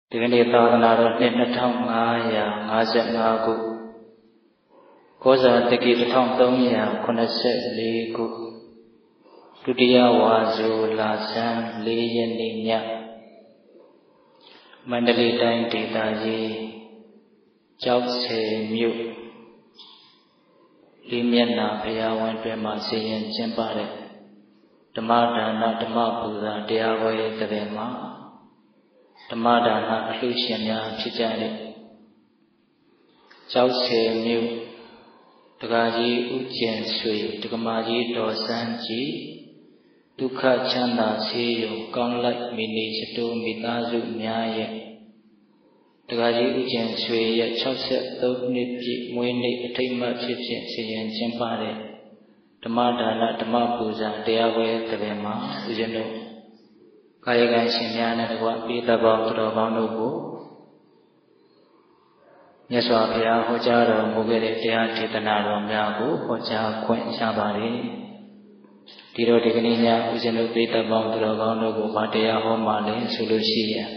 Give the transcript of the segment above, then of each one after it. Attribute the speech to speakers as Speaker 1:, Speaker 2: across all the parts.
Speaker 1: ဒီကနေ့သာသနာတော်နှစ်2555ခုကောဇာတက္ကီ1384ခုဒုတိယဝါဆိုလဆန်း4 ရက်နေ့ညမန္တလေးတိုင်းဒေသကြီးကျောက်ဆည်မြို့လေးမျက်နှာဘုရားဝင်းတွင်မှစီရင်ကျင်းပတဲ့ဓမ္မဒါနဓမ္မပူဇာတရားပွဲတပင်မှာဓမ္မဒါနအလှူရှင်များဖြစ်ကြတဲ့ကျောက်ဆည်မြို့ဒကာကြီးဦးကျင်ဆွေဒကမာကြီးဒေါ်စန်းကြည်ဒုက္ခချမ်းသာဆေးရုံကောင်းလိုက်မိနေစတိုးမိသားစုများရဲ့ဒကာကြီးဦးကျင်ဆွေရဲ့63နှစ်ပြည့်မွေးနေ့အထိမ်းအမှတ်ဖြစ်စီရင်ကျင်းပတဲ့ဓမ္မဒါနဓမ္မပူဇာတရားပွဲတပင်မှာဦးဇင်းတို့ကာယကံရှင်များနဲ့တကွပိသဘောသူတော်ကောင်းတို့ကိုမြတ်စွာဘုရားဟောကြားတော်မူခဲ့တဲ့တရားဒေသနာတော်များကိုဟောကြားခွင့်ရပါတယ်ဒီတော့ဒီကနေ့ညဦးဇင်းတို့ပိသဘောသူတော်ကောင်းတို့ကိုဗာတရားဟောမှလည်းဆိုလို့ရှိရင်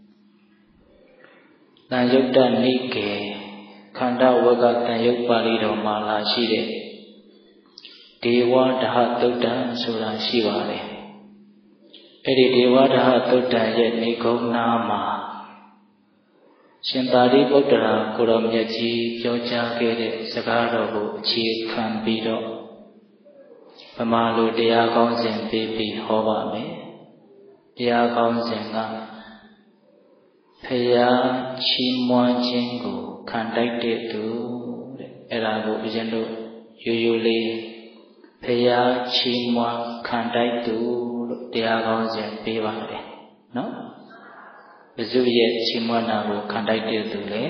Speaker 1: တန်ယုတ်တနိကေခန္ဓာဝကတန်ယုတ်ပါဠိတော်မှာလာရှိတဲ့ဒေဝဒဟသုတ်တံဆိုတာရှိပါတယ်အဲ့ဒီဒေဝဒဟသုတ်တံရဲ့နေကုန်းနာမှာရှင်သာရိပုတ္တရာကိုရောမြတ်ကြီးပြောကြားခဲ့တဲ့စကားတော်ကိုအခြေခံပြီးတော့ဗမာလူတရားကောင်းစဉ်ပြီးဟောပါမယ်တရားကောင်းစဉ်ကဖရာချီးမွမ်းခြင်းကိုခံတိုက်တဲ့သူတဲ့အဲ့ဒါကိုဦးဇင်းတို့ရိုးရိုးလေးဖရာချီးမွမ်းခံတိုက်သူလို့တရားကောင်းစဉ်ပေးပါတယ်နော်ဘုဇုရဲ့ချီးမွမ်းတာကိုခံတိုက်တဲ့သူလေ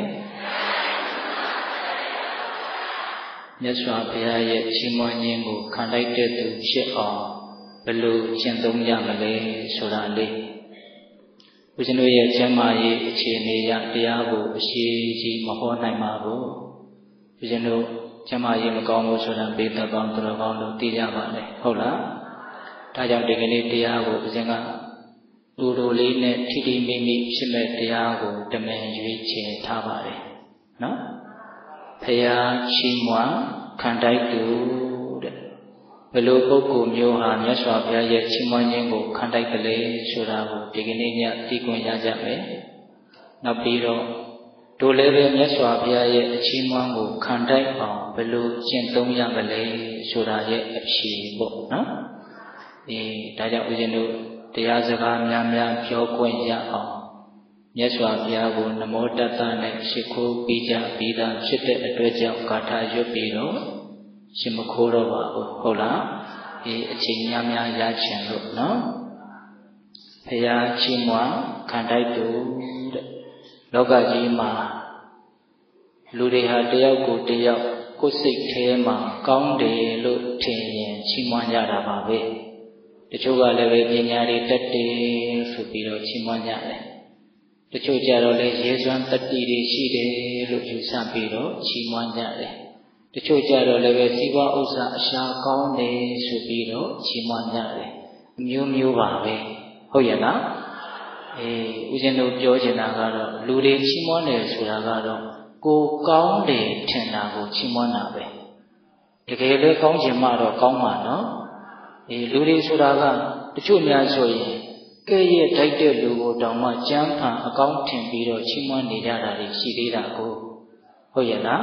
Speaker 1: မြတ်စွာဘုရားရဲ့ချီးမွမ်းခြင်းကိုခံတိုက်တဲ့သူဖြစ်အောင်ဘယ်လိုကျင့်သုံးရမလဲဆိုတာလေးဦးဇင်းတို့ရဲ့ကျမ်းမာရေးအခြေအနေရတရားကိုအရှိကြီးမဟောနိုင်ပါဘူးဦးဇင်းတို့ကျမ်းမာရေးမကောင်းဘူးဆိုတာဘေးသက်ကောင်းသူတော်ကောင်းတို့သိကြပါလေဟုတ်လားဒါကြောင့်ဒီကနေ့တရားကိုဦးဇင်းကတူတူလေးနဲ့ထိထိမိမိဖြစ်မဲ့တရားကိုတမန်ရွေးချယ်ထားပါတယ်နော်ဖရာချီးမွမ်းခံတိုက်သူတဲ့ဘယ်လိုပုဂ္ဂိုလ်မျိုးဟာမြတ်စွာဘုရားရဲ့ချီးမွမ်းခြင်းကိုခံတိုက်တယ်လဲဆိုတာကိုဒီကနေ့ညသိခွင့်ရကြမယ်နောက်ပြီးတော့တို့လည်းပဲမြတ်စွာဘုရားရဲ့အချီးမွမ်းကိုခံတိုက်အောင်ဘယ်လိုကျင့်သုံးရမလဲဆိုတာရဲ့အဖြေပေါ့နော်ဒါကြောင့်ဦးဇင်းတို့တရားစကားများများပြောခွင့်ရအောင်မြတ်စွာဘုရားကိုနမောတတ္တနဲ့ရှိခိုးပြီးကြပြီးသားဖြစ်တဲ့အတွက်ကြောင့်ဂါထာရွတ်ပြီးတော့ရှင်မခိုးတော့ပါဘူးဟုတ်လားအချိန်များများရချင်လို့နော်ဘုရားချီးမွမ်းခံတိုက်သူတဲ့လောကကြီးမှာလူတွေဟာတယောက်ကိုတယောက်ကိုယ်စိတ်ထဲမှာကောင်းတယ်လို့ထင်ရင်ချီးမွမ်းကြတာပါပဲတချို့ကလည်းပဲပညာတွေတတ်တယ်ဆိုပြီးတော့ချီးမွမ်းကြတယ်တချို့ကြတော့လည်းရဲစွမ်းတတ္တိတွေရှိတယ်လို့ယူဆပြီးတော့ချီးမွမ်းကြတယ်တချို့ကြတော့လည်းပဲစီးပွားဥစ္စာအရှာကောင်းတယ်ဆိုပြီးတော့ချီးမွမ်းကြတယ်အမျိုးမျိုးပါပဲဟုတ်ရဲ့လားဦးဇင်းတို့ပြောချင်တာကတော့လူတွေချီးမွမ်းတယ်ဆိုတာကတော့ကိုကောင်းတယ်ထင်တာကိုချီးမွမ်းတာပဲတကယ်လည်းကောင်းချင်မှတော့ကောင်းမှာနော်လူတွေဆိုတာကတချို့များဆိုရင်ကဲ့ရဲ့တိုက်တဲ့လူကိုတောင်မှကြမ်းဖန်အကောင်းထင်ပြီးတော့ချီးမွမ်းနေကြတာတွေရှိသေးတာကိုဟုတ်ရဲ့လား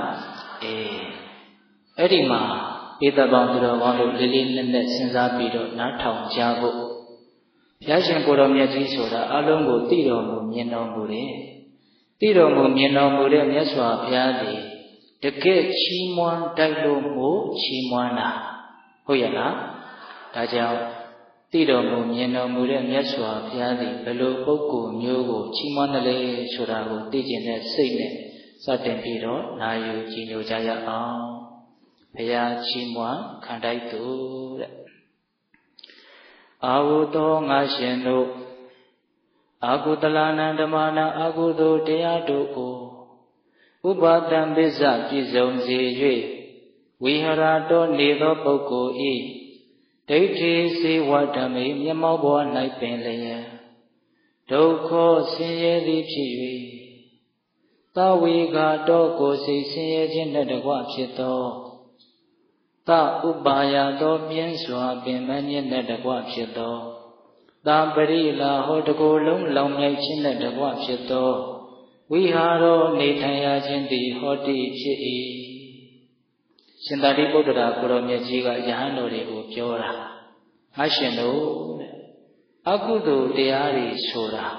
Speaker 1: အဲ့ဒီမှာပေတပေါင်းသူတော်ကောင်းတို့လေးလေးနက်နက်စဉ်းစားပြီးတော့နားထောင်ကြဖို့ဘုရားရှင်ကိုတော်မြတ်ကြီးဆိုတာအလုံးကိုသိတော်မူမြင်တော်မူတယ်သိတော်မူမြင်တော်မူတဲ့မြတ်စွာဘုရားသည်တကယ်ချီးမွမ်းတိုက်လို့မို့ချီးမွမ်းတာဟုတ်ရဲ့လားဒါကြောင့်သိတော်မူမြင်တော်မူတဲ့မြတ်စွာဘုရားသည်ဘယ်လိုပုဂ္ဂိုလ်မျိုးကိုချီးမွမ်းတယ်လဲဆိုတာကိုသိကျင်တဲ့စိတ်နဲ့စတင်ပြီးတော့နာယူကြည်ညိုကြရအောင်ဘုရားချီးမွမ်းခံတိုက်သူတဲ့အာဟုသောငါရှင်တို့အာဟုတလနံဓမ္မနာအာဟုသောတရားတို့ကိုဥပါတံပစ္စပြည့်စုံစေ၍ဝိဟရတော်နေသောပုဂ္ဂိုလ်ဤဒိဋ္ဌိစေဝဓမ္မေမျက်မှောက်ဘဝ၌ပင်လျက်ဒုက္ခဆင်းရဲသည်ဖြစ်၍သဝေကတော့ကိုယ်စိတ်ဆင်းရဲခြင်းနှင့်တကွဖြစ်သောသဥပါယသောပြင်းစွာပင်မမြင့်နှင့်တကွဖြစ်သောသံပရိလာဟောတကိုယ်လုံးလောင်မြိုက်ခြင်းနှင့်တကွဖြစ်သောဝိဟာရောနေထိုင်ရခြင်းသည်ဟောတိဖြစ်၏ရှင်သာရိပုတ္တရာကိုရောမြတ်ကြီးကယဟန်တော်တွေကိုပြောတာငါရှင်တို့အကုသိုလ်တရားတွေဆိုတာ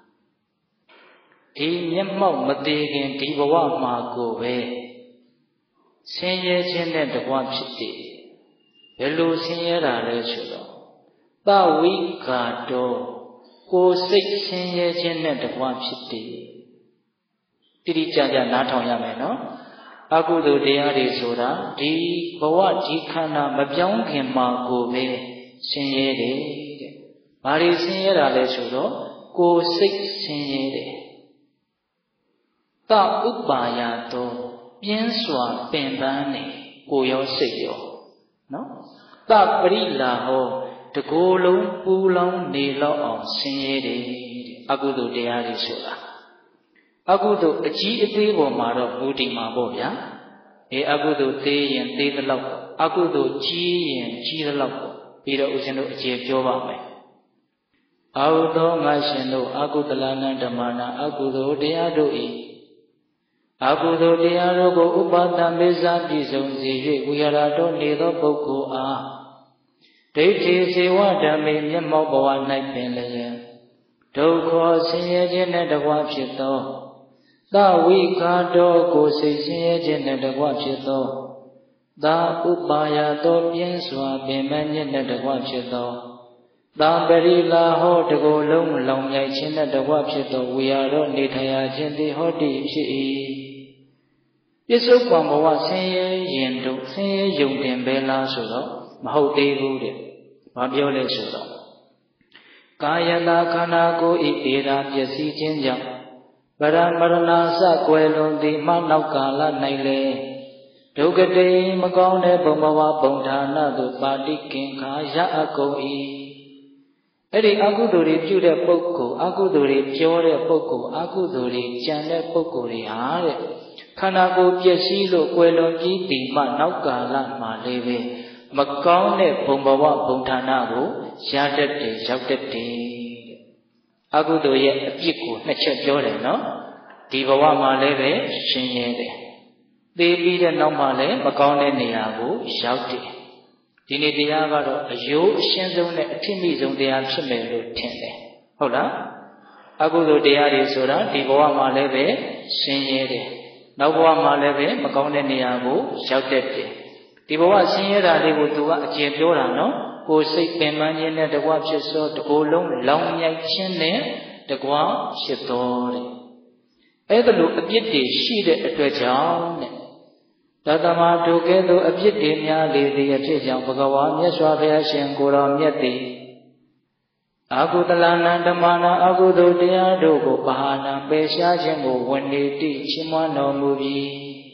Speaker 1: ဒီမျက်မှောက်မသေးခင်ဒီဘဝမှာကိုပဲဆင်းရဲခြင်းနဲ့တကွဖြစ်တယ်ဘယ်လိုဆင်းရဲတာလဲဆိုတော့သဝိကာတောကိုယ်စိတ်ဆင်းရဲခြင်းနဲ့တကွဖြစ်တယ်တိတိကျကျနားထောင်ရမယ်နော်အကုသိုလ်တရားတွေဆိုတာဒီဘဝဒီခန္ဓာမပြောင်းခင်မှာကိုပဲဆင်းရဲတယ်တဲ့ဘာတွေဆင်းရဲတာလဲဆိုတော့ကိုယ်စိတ်ဆင်းရဲတယ်သဥပါယသောပြင်းစွာပင်ပန်းနေကိုရောစိတ်ရောနော်သပရိလာဟောတကိုယ်လုံးပူလောင်နေလောက်အောင်ဆင်းရဲတယ်တဲ့အကုသိုလ်တရားတွေဆိုတာအကုသိုလ်အကြီးအသေးပေါ်မှာတော့မူတည်မှာပေါ့ဗျာအကုသိုလ်သေးရင်သေးသလောက်အကုသိုလ်ကြီးရင်ကြီးသလောက်ပြီးတော့ဦးဇင်းတို့အခြေပြောပါမယ်အာဟုသောငါရှင်တို့အကုသလနံဓမ္မနာအကုသိုလ်တရားတို့၏အကုသိုလ်တရားတို့ကိုဥပါဒံမေဇာပြည့်စုံစေ၍ဝိဟာရတော်နေသောပုဂ္ဂိုလ်အားဒိဋ္ဌိစေဝဓမ္မေမျက်မှောက်ဘဝ၌ပင်လည်းဒုက္ခဆင်းရဲခြင်းနှင့်တကွဖြစ်သောသဝိကာတောကိုယ်စိတ်ဆင်းရဲခြင်းနှင့်တကွဖြစ်သောသဥပါယသောပြင်းစွာပင်မမြင့်နှင့်တကွဖြစ်သောသံပရိလာဟောတကိုယ်လုံးလောင်မြိုက်ခြင်းနှင့်တကွဖြစ်သောဝိဟာရောနေထိုင်ရခြင်းသည်ဟောတိဖြစ်၏ပြစ္ဆုတ်ပံဘဝဆင်းရဲရင်တို့ဆင်းရဲယုံတင်ပဲလားဆိုတော့မဟုတ်သေးဘူးတဲ့ဘာပြောလဲဆိုတော့ကာယတာခန္ဓာကိုယ်ဤဧရာပျက်စီးခြင်းကြောင့်ပရမရဏစကွယ်လွန်သည်မှနောက်ကာလ၌လေဒုက္ခတိမကောင်းတဲ့ဘုံဘဝပုံဌာနသို့ပါတိကင်္ခာရအကုန်၏အဲ့ဒီအကုသိုလ်တွေပြုတဲ့ပုဂ္ဂိုလ်အကုသိုလ်တွေပြောတဲ့ပုဂ္ဂိုလ်အကုသိုလ်တွေကြံတဲ့ပုဂ္ဂိုလ်တွေဟာတဲ့ခန္ဓာကိုယ်ပျက်စီးလို့ကွယ်လွန်ပြီးဒီမှနောက်ကာလမှာလည်းပဲမကောင်းတဲ့ဘုံဘဝဘုံဌာနကိုရတတ်တယ်ရောက်တတ်တယ်အကုသိုလ်ရဲ့အပြစ်ကိုနှစ်ချက်ပြောတယ်နော်ဒီဘဝမှာလည်းပဲရှင်းရဲတယ်သေပြီးတဲ့နောက်မှာလည်းမကောင်းတဲ့နေရာကိုရောက်တယ်ဒီနေ့တရားကတော့အယိုးအရှင်းဆုံးနဲ့အထင်မိဆုံးတရားဖြစ်မယ်လို့ထင်တယ်ဟုတ်လားအကုသိုလ်တရားတွေဆိုတာဒီဘဝမှာလည်းပဲရှင်းရဲတယ်နောက်ဘဝမှာလည်းပဲမကောင်းတဲ့နေရာကိုရောက်တတ်တယ်ဒီဘဝဆင်းရဲတာလေးကိုသူကအကျယ်ပြောတာနော်ကိုယ်စိတ်ပင်ပန်းခြင်းနဲ့တကွဖြစ်သောတကိုယ်လုံးလောင်မြိုက်ခြင်းနဲ့တကွဖြစ်သောတဲ့အဲ့ဒါလိုအပြစ်တွေရှိတဲ့အတွက်ကြောင့်တဲ့တသမဒုကဲ့သို့အပြစ်တွေများလေသည်အဖြစ်ကြောင့်ဘဂဝါမြတ်စွာဘုရားရှင်ကိုယ်တော်မြတ်သည်အကုသလနံဓမ္မနာအကုသိုလ်တရားတို့ကိုပဟာနာပယ်ရှားခြင်းကိုဝန်နေတိချီးမွမ်းတော်မူပြီး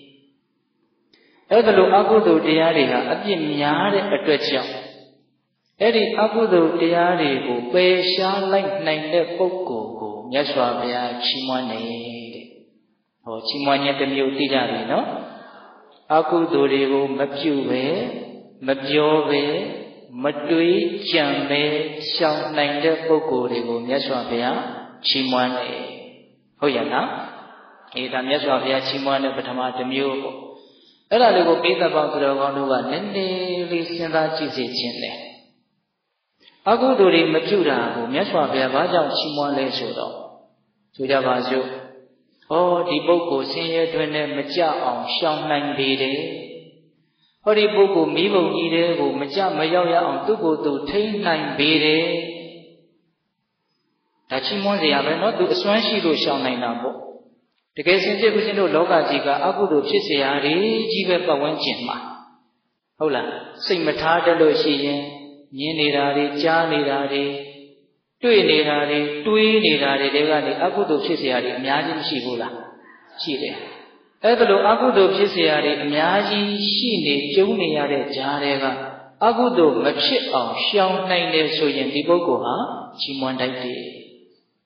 Speaker 1: အဲ့ဒါလိုအကုသိုလ်တရားတွေဟာအပြစ်များတဲ့အတွက်ကြောင့်အဲ့ဒီအကုသိုလ်တရားတွေကိုပယ်ရှားလိုက်နိုင်တဲ့ပုဂ္ဂိုလ်ကိုမြတ်စွာဘုရားချီးမွမ်းနေတဲ့ဟောချီးမွမ်းခြင်းတစ်မျိုးသိကြပြီနော်အကုသိုလ်တွေကိုမပြုပဲမပြောပဲမတွေးကြံပဲရှောင်နိုင်တဲ့ပုဂ္ဂိုလ်တွေကိုမြတ်စွာဘုရားချီးမွမ်းတယ်ဟုတ်ရဲ့နော်ဒါမြတ်စွာဘုရားချီးမွမ်းတဲ့ပထမတစ်မျိုးပေါ့အဲ့ဒါလေးကိုပိဿပေါင်းသူတော်ကောင်းတို့ကနည်းနည်းလေးစဉ်းစားကြည့်စေခြင်းလေအကုသိုလ်တွေမပြုတာကိုမြတ်စွာဘုရားဘာကြောင့်ချီးမွမ်းလဲဆိုတော့ဆိုကြပါစို့ဒီပုဂ္ဂိုလ်ဆင်းရဲတွင်နဲ့မကြအောင်ရှောင်နိုင်ပေတယ်ဟောဒီပုဂ္ဂိုလ်မိဘုံကြီးတွေကိုမကြမရောက်ရအောင်သူ့ကိုယ်သူထိန်းနိုင်ပေတယ်ဒါချီးမွမ်းစရာပဲเนาะသူအစွမ်းရှိလို့ရှောင်နိုင်တာပေါ့တကယ်စင်စစ်ဦးဇင်းတို့လောကကြီးကအကုသိုလ်ဖြစ်เสียရည်ကြီးပဲပတ်ဝန်းကျင်မှာဟုတ်လားစိတ်မထားတတ်လို့ရှိရင်မြင်နေတာတွေကြားနေတာတွေတွေ့နေတာတွေတွေးနေတာတွေတွေကနေအကုသိုလ်ဖြစ်เสียရည်အများကြီးမရှိဘူးလားရှိတယ်အဲ့ဒါလိုအကုသိုလ်ဖြစ်เสียရည်အများကြီးရှိနေကျုံနေရတဲ့ကြားတွေကအကုသိုလ်မဖြစ်အောင်ရှောင်နိုင်တယ်ဆိုရင်ဒီပုဂ္ဂိုလ်ဟာချီးမွမ်းတတ်တယ်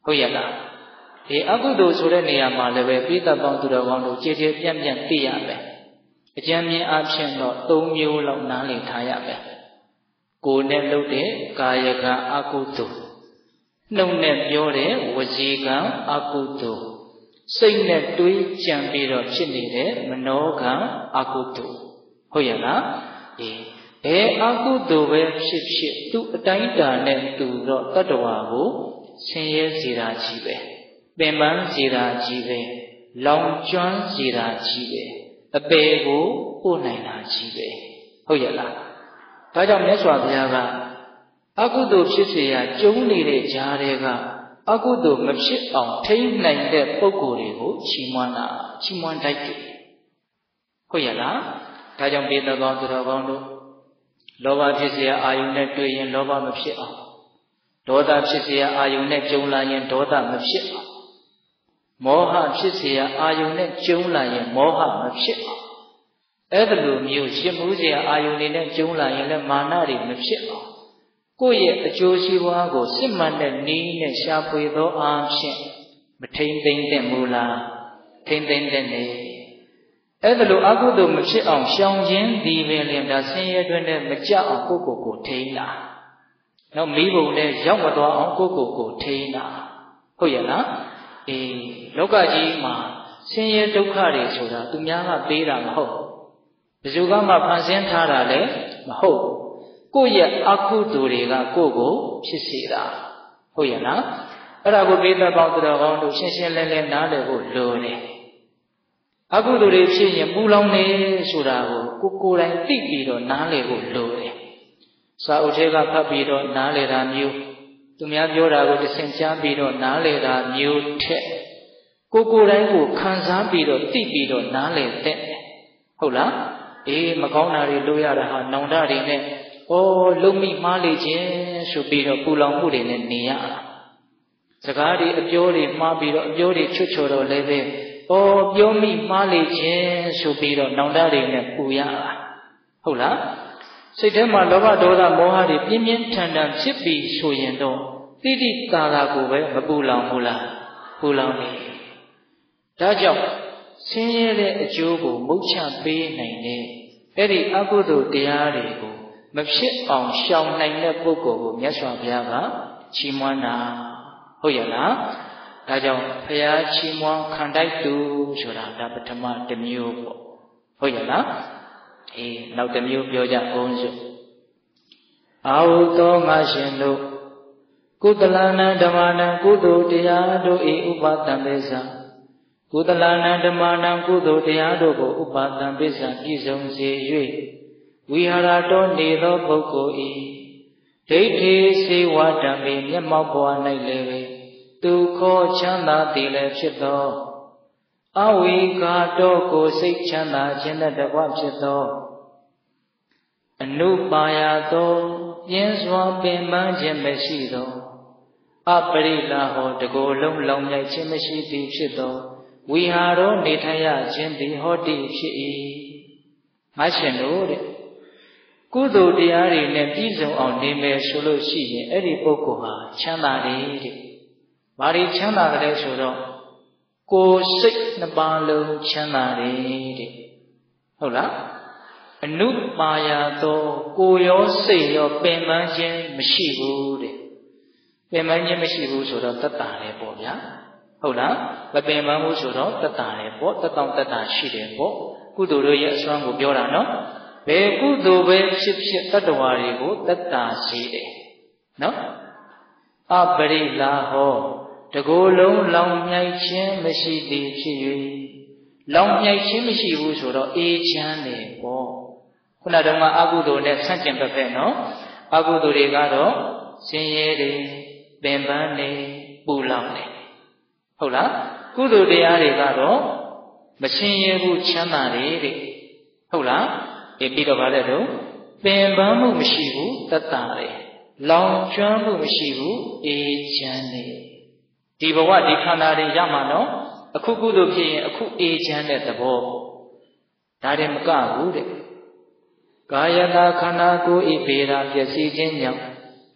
Speaker 1: ဟုတ်ရဲ့လားဒီအကုသိုလ်ဆိုတဲ့နေရာမှာလည်းပဲပိဋကပေါင်းသူတော်ကောင်းတို့ကြည်ကြည်ပြန့်ပြန့်သိရမယ်အကျဉ်းမြင်အဖြစ်တော့၃မျိုးလောက်နားလည်ထားရမယ်ကိုယ်နဲ့လုပ်တဲ့ကာယကံအကုသိုလ်နှုတ်နဲ့ပြောတဲ့ဝစီကံအကုသိုလ်စိတ်နဲ့တွေးကြံပြီးတော့ဖြစ်နေတဲ့မနောကံအကုသိုလ်ဟုတ်ရဲ့လားဘယ်အကုသိုလ်ပဲဖြစ်ဖြစ်သူ့အတိုင်းအတာနဲ့သူတော့တတ္တဝါကိုဆင်းရဲစေတာကြီးပဲပင်ပန်းစေတာကြီးပဲလောင်ကျွမ်းစေတာကြီးပဲအပေကိုပို့နိုင်တာကြီးပဲဟုတ်ရဲ့လားဒါကြောင့်မြတ်စွာဘုရားကအကုသိုလ်ဖြစ်เสียရကျုံနေတဲ့ကြားတွေကအကုသိုလ်မဖြစ်အောင်ထိန်းနိုင်တဲ့ပုဂ္ဂိုလ်တွေကိုချီးမွမ်းတာချီးမွမ်းတတ်တယ်ဟုတ်ရဲ့လားဒါကြောင့်ပေတကောင်းသူတော်ကောင်းတို့လောဘဖြစ်เสียအာယုန်နဲ့တွေ့ရင်လောဘမဖြစ်အောင်ဒေါသဖြစ်เสียအာယုန်နဲ့ကြုံလာရင်ဒေါသမဖြစ်အောင်မောဟဖြစ်เสียအာယုန်နဲ့ကြုံလာရင်မောဟမဖြစ်အောင်အဲ့ဒါလိုမျိုးရှင်းမှုเสียအာယုန်တွေနဲ့ကြုံလာရင်လည်းမာနတွေမဖြစ်အောင်ကိုယ့်ရဲ့အကျိုးရှိပွားကိုစစ်မှန်တဲ့နည်းနဲ့ရှာဖွေသောအားဖြင့်မထိမ့်သိမ့်တဲ့မူလားထိမ့်သိမ့်တဲ့နေအဲ့ဒါလိုအကုသိုလ်မဖြစ်အောင်ရှောင်ခြင်းဒီပင်လင်ဒါဆင်းရဲတွင်နဲ့မကြအောင်ကိုယ့်ကိုယ်ထိန်းတာနောက်မိဘုံနဲ့ရောက်မသွားအောင်ကိုယ့်ကိုယ်ထိန်းတာဟုတ်ရဲ့လားလောကကြီးမှာဆင်းရဲဒုက္ခတွေဆိုတာသူများကပေးတာမဟုတ်ဘယ်သူကမှဖန်ဆင်းထားတာလည်းမဟုတ်ကိုယ့်ရဲ့အကုသိုလ်တွေကကိုယ့်ကိုဖြစ်စေတာဟုတ်ရဲ့လားအဲ့ဒါကိုပိဋကပေါင်းသူတော်ကောင်းတို့ရှင်းရှင်းလင်းလင်းနားလည်ဖို့လိုတယ်အကုသိုလ်တွေဖြစ်ရင်ပူလောင်နေဆိုတာကိုကိုယ်တိုင်သိပြီးတော့နားလည်ဖို့လိုတယ်စာအုပ်ထဲကဖတ်ပြီးတော့နားလည်တာမျိုးသူများပြောတာကိုသိကြားပြီးတော့နားလည်တာမျိုးထက်ကိုယ်တိုင်ကိုခံစားပြီးတော့သိပြီးတော့နားလည်တဲ့ဟုတ်လားမကောင်းတာတွေလုပ်ရတာဟာနောင်တတွေနဲ့လုံမိမှားလေခြင်းဆိုပြီးတော့ပူလောင်မှုတွေနဲ့နေရတာစကားတွေအပြောတွေမှားပြီးတော့အပြောတွေချွတ်ချော်တော့လည်းပဲပြောမိမှားလေခြင်းဆိုပြီးတော့နောင်တတွေနဲ့ပူရတာဟုတ်လားစိတ်ထဲမှာလောဘဒေါသမောဟတွေပြင်းပြင်းထန်ထန်ဖြစ်ပြီးဆိုရင်တော့တိတိကာလာကိုပဲမပူလောင်ဘူးလားပူလောင်နေဒါကြောင့်ဆင်းရဲတဲ့အကျိုးကိုမုတ်ချပေးနိုင်တဲ့အဲ့ဒီအကုသိုလ်တရားတွေကိုမဖြစ်အောင်ရှောင်နိုင်တဲ့ပုဂ္ဂိုလ်ကိုမြတ်စွာဘုရားကချီးမွမ်းတာဟုတ်ရဲ့လားဒါကြောင့်ဘုရားချီးမွမ်းခံတိုက်သူဆိုတာဒါပထမတစ်မျိုးပေါ့ဟုတ်ရဲ့လားနောက်တစ်မျိုးပြောကြအောင်စို့အာဟုသောငါရှင်တို့ကုသလနာဓမ္မနာကုသိုလ်တရားတို့ဤဥပတံပိစ္ဆာကုသလနာဓမ္မနာကုသိုလ်တရားတို့ကိုဥပတံပိစ္ဆာပြည့်စုံစေ၍ဝိဟာရတော်နေသောပုဂ္ဂိုလ်ဤဒိဋ္ဌိစေဝဓမ္မေမျက်မှောက်ဘဝ၌လည်းပဲသူခေါ်ချမ်းသာသည်လည်းဖြစ်သောအဝိကာတော်ကိုစိတ်ချမ်းသာခြင်းနဲ့တကွဖြစ်သောအနုပါယသောပြင်းစွာပင်ပန်းခြင်းမရှိသောအပရိလာဟောတကိုယ်လုံးလောင်မြိုက်ခြင်းမရှိသည်ဖြစ်သောဝိဟာရောနေထိုင်ရခြင်းသည်ဟောတိဖြစ်၏ငါရှင်တို့တဲ့ကုသိုလ်တရားတွေနဲ့ပြည့်စုံအောင်နေမယ်ဆိုလို့ရှိရင်အဲ့ဒီပုဂ္ဂိုလ်ဟာချမ်းသာတယ်တဲ့။ဘာတွေချမ်းသာတယ်ဆိုတော့ကိုယ်စိတ်နှစ်ပါးလုံးချမ်းသာတယ်တဲ့။ဟုတ်လား။အနုပါယသောကိုယ်ရောစိတ်ရောပင်ပန်းခြင်းမရှိဘူးတဲ့။ပင်ပန်းခြင်းမရှိဘူးဆိုတော့တတ်တာတယ်ပေါ့ဗျာ။ဟုတ်လား။မပင်ပန်းဘူးဆိုတော့တတ်တာတယ်ပေါ့။တတ်တောင့်တတ်တာရှိတယ်ပေါ့။ကုသိုလ်တို့ရဲ့အစွမ်းကိုပြောတာနော်။ဘယ်ကုသိုလ်ပဲဖြစ်ဖြစ်တတ္တဝါတွေကိုတတ်တာစေတယ်နော်အပရိလာဟောတကိုယ်လုံးလောင်မြိုက်ခြင်းမရှိသည်ဖြစ်၍လောင်မြိုက်ခြင်းမရှိဘူးဆိုတော့အေးချမ်းတယ်ပေါ့ခုနတုန်းကအကုသိုလ်နဲ့ဆန့်ကျင်ဘက်နော်အကုသိုလ်တွေကတော့ဆင်းရဲတယ်ပင်ပန်းတယ်ပူလောင်တယ်ဟုတ်လားကုသိုလ်တရားတွေကတော့မဆင်းရဲဘူးချမ်းသာတယ်တဲ့ဟုတ်လားပြီးတော့ဗါတဲ့တော့ပင်ပန်းမှုမရှိဘူးတတ်တာတယ်လောင်ကျွမ်းမှုမရှိဘူးအေးချမ်းတယ်ဒီဘဝဒီခန္ဓာတွေရမှာနော်အခုကုသိုလ်ဖြစ်ရင်အခုအေးချမ်းတဲ့သဘောဒါတည်းမကဘူးတဲ့ကာယတာခန္ဓာကိုယ်ဤပေရာပျက်စီးခြင်းကြောင့်ပ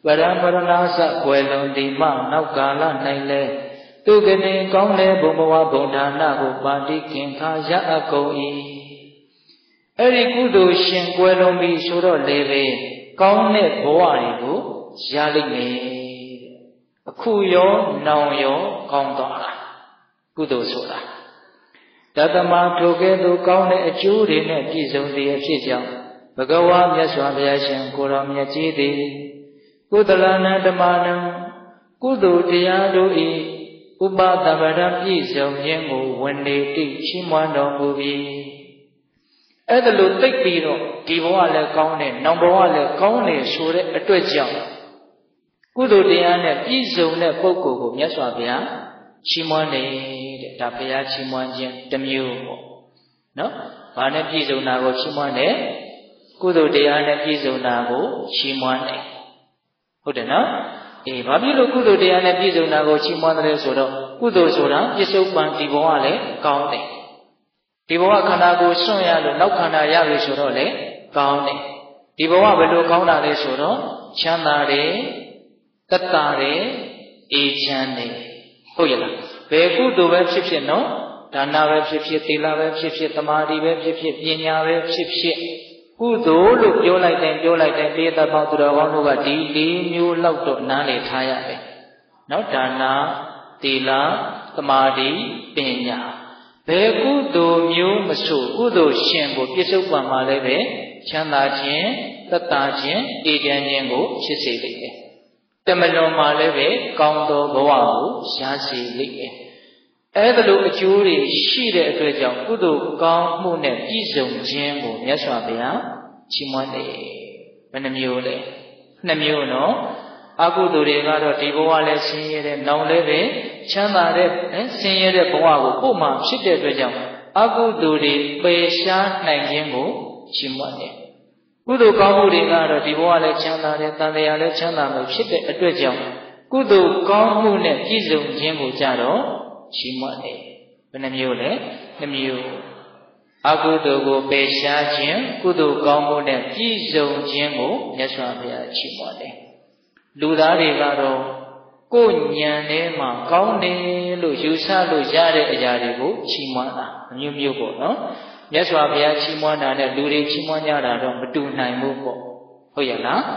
Speaker 1: ရံပရဏာစကွယ်လွန်ဒီမနောက်ကာလ၌လဲသူကနေကောင်းတဲ့ဘုံဘဝဘုံဒါနကိုပါတိခင်ခါရအကုန်၏အဲ့ဒီကုသိုလ်ရှင်ကွယ်လွန်ပြီဆိုတော့လေပဲကောင်းတဲ့ဘဝတွေကိုရလိမ့်မယ်အခုရောနောင်ရောကောင်းသွားတာကုသိုလ်ဆိုတာတသမထိုကဲ့သို့ကောင်းတဲ့အကျိုးတွေနဲ့ပြည့်စုံသည်အဖြစ်ကြောင့်ဘဂဝါမြတ်စွာဘုရားရှင်ကိုယ်တော်မြတ်ကြီးသည်ကုသလနံဓမ္မနံကုသိုလ်တရားတို့၏ဥပသဗ္ဗရပြည့်စုံခြင်းကိုဝန်နေတိချီးမွမ်းတော်မူပြီးအဲ့ဒါလို့သိပြီးတော့ဒီဘဝလည်းကောင်းတယ်နောင်ဘဝလည်းကောင်းတယ်ဆိုတဲ့အတွက်ကြောင့်ကုသိုလ်တရားနဲ့ပြည့်စုံတဲ့ပုဂ္ဂိုလ်ကိုမြတ်စွာဘုရားချီးမွမ်းတယ်တဲ့ဒါဘုရားချီးမွမ်းခြင်းတစ်မျိုးပေါ့နော်ဘာနဲ့ပြည့်စုံတာကိုချီးမွမ်းတယ်ကုသိုလ်တရားနဲ့ပြည့်စုံတာကိုချီးမွမ်းတယ်ဟုတ်တယ်နော်ဘာဖြစ်လို့ကုသိုလ်တရားနဲ့ပြည့်စုံတာကိုချီးမွမ်းတယ်ဆိုတော့ကုသိုလ်ဆိုတာပြစ္ဆုတ်ပံဒီဘဝလည်းကောင်းတယ်ဒီဘဝခန္ဓာကိုစွန့်ရလို့နောက်ခန္ဓာရပြီဆိုတော့လည်းကောင်းတယ်ဒီဘဝဘယ်လိုကောင်းတာလဲဆိုတော့ချမ်းသာတယ်သက်သာတယ်အေးချမ်းတယ်ဟုတ်ရဲ့လားဘယ်ကုသိုလ်ပဲဖြစ်ဖြစ်နော်ဒါနပဲဖြစ်ဖြစ်သီလပဲဖြစ်ဖြစ်သမာဓိပဲဖြစ်ဖြစ်ပညာပဲဖြစ်ဖြစ်ကုသိုလ်လို့ပြောလိုက်တဲ့ပိဋကပေါင်းသူတော်ကောင်းတို့ကဒီ၄မျိုးလောက်တော့နားလည်ထားရတယ်နော်ဒါနသီလသမာဓိပညာဘယ်ကုသိုလ်မျိုးမဆိုကုသိုလ်ရှင်ကိုပြစ္ဆုတ်ပံမှာလည်းပဲချမ်းသာခြင်းသက်သာခြင်းအေးချမ်းခြင်းကိုဖြစ်စေလိမ့်မယ်တမလွန်မှာလည်းပဲကောင်းသောဘဝကိုရစေလိမ့်မယ်အဲ့ဒါလိုအကျိုးတွေရှိတဲ့အတွက်ကြောင့်ကုသိုလ်ကောင်းမှုနဲ့ပြည့်စုံခြင်းကိုမြတ်စွာဘုရားချီးမွမ်းတယ်ဘယ်နှမျိုးလဲ2မျိုးနော်အကုသိုလ်တွေကတော့ဒီဘဝလည်းဆင်းရဲတဲ့နောင်လည်းပဲချမ်းသာတဲ့ဆင်းရဲတဲ့ဘဝကိုပို့မှဖြစ်တဲ့အတွက်ကြောင့်အကုသိုလ်တွေပယ်ရှားနိုင်ခြင်းကိုချီးမွမ်းတယ်ကုသိုလ်ကောင်းမှုတွေကတော့ဒီဘဝလည်းချမ်းသာတယ်တန်တရားလည်းချမ်းသာမယ်ဖြစ်တဲ့အတွက်ကြောင့်ကုသိုလ်ကောင်းမှုနဲ့ပြည့်စုံခြင်းကိုကြတော့ချီးမွမ်းတယ်ဘယ်နှမျိုးလဲ2မျိုးအကုသိုလ်ကိုပယ်ရှားခြင်းကုသိုလ်ကောင်းမှုနဲ့ပြည့်စုံခြင်းကိုမြတ်စွာဘုရားချီးမွမ်းတယ်လူသားတွေကတော့ကိုယ်ဉာဏ်ထဲမှာကောင်းတယ်လို့ယူဆလို့ရတဲ့အရာတွေကိုချီးမွမ်းတာမျိုးမျိုးပေါ့နော်မြတ်စွာဘုရားချီးမွမ်းတာနဲ့လူတွေချီးမွမ်းကြတာတော့မတူနိုင်ဘူးပေါ့ဟုတ်ရဲ့လား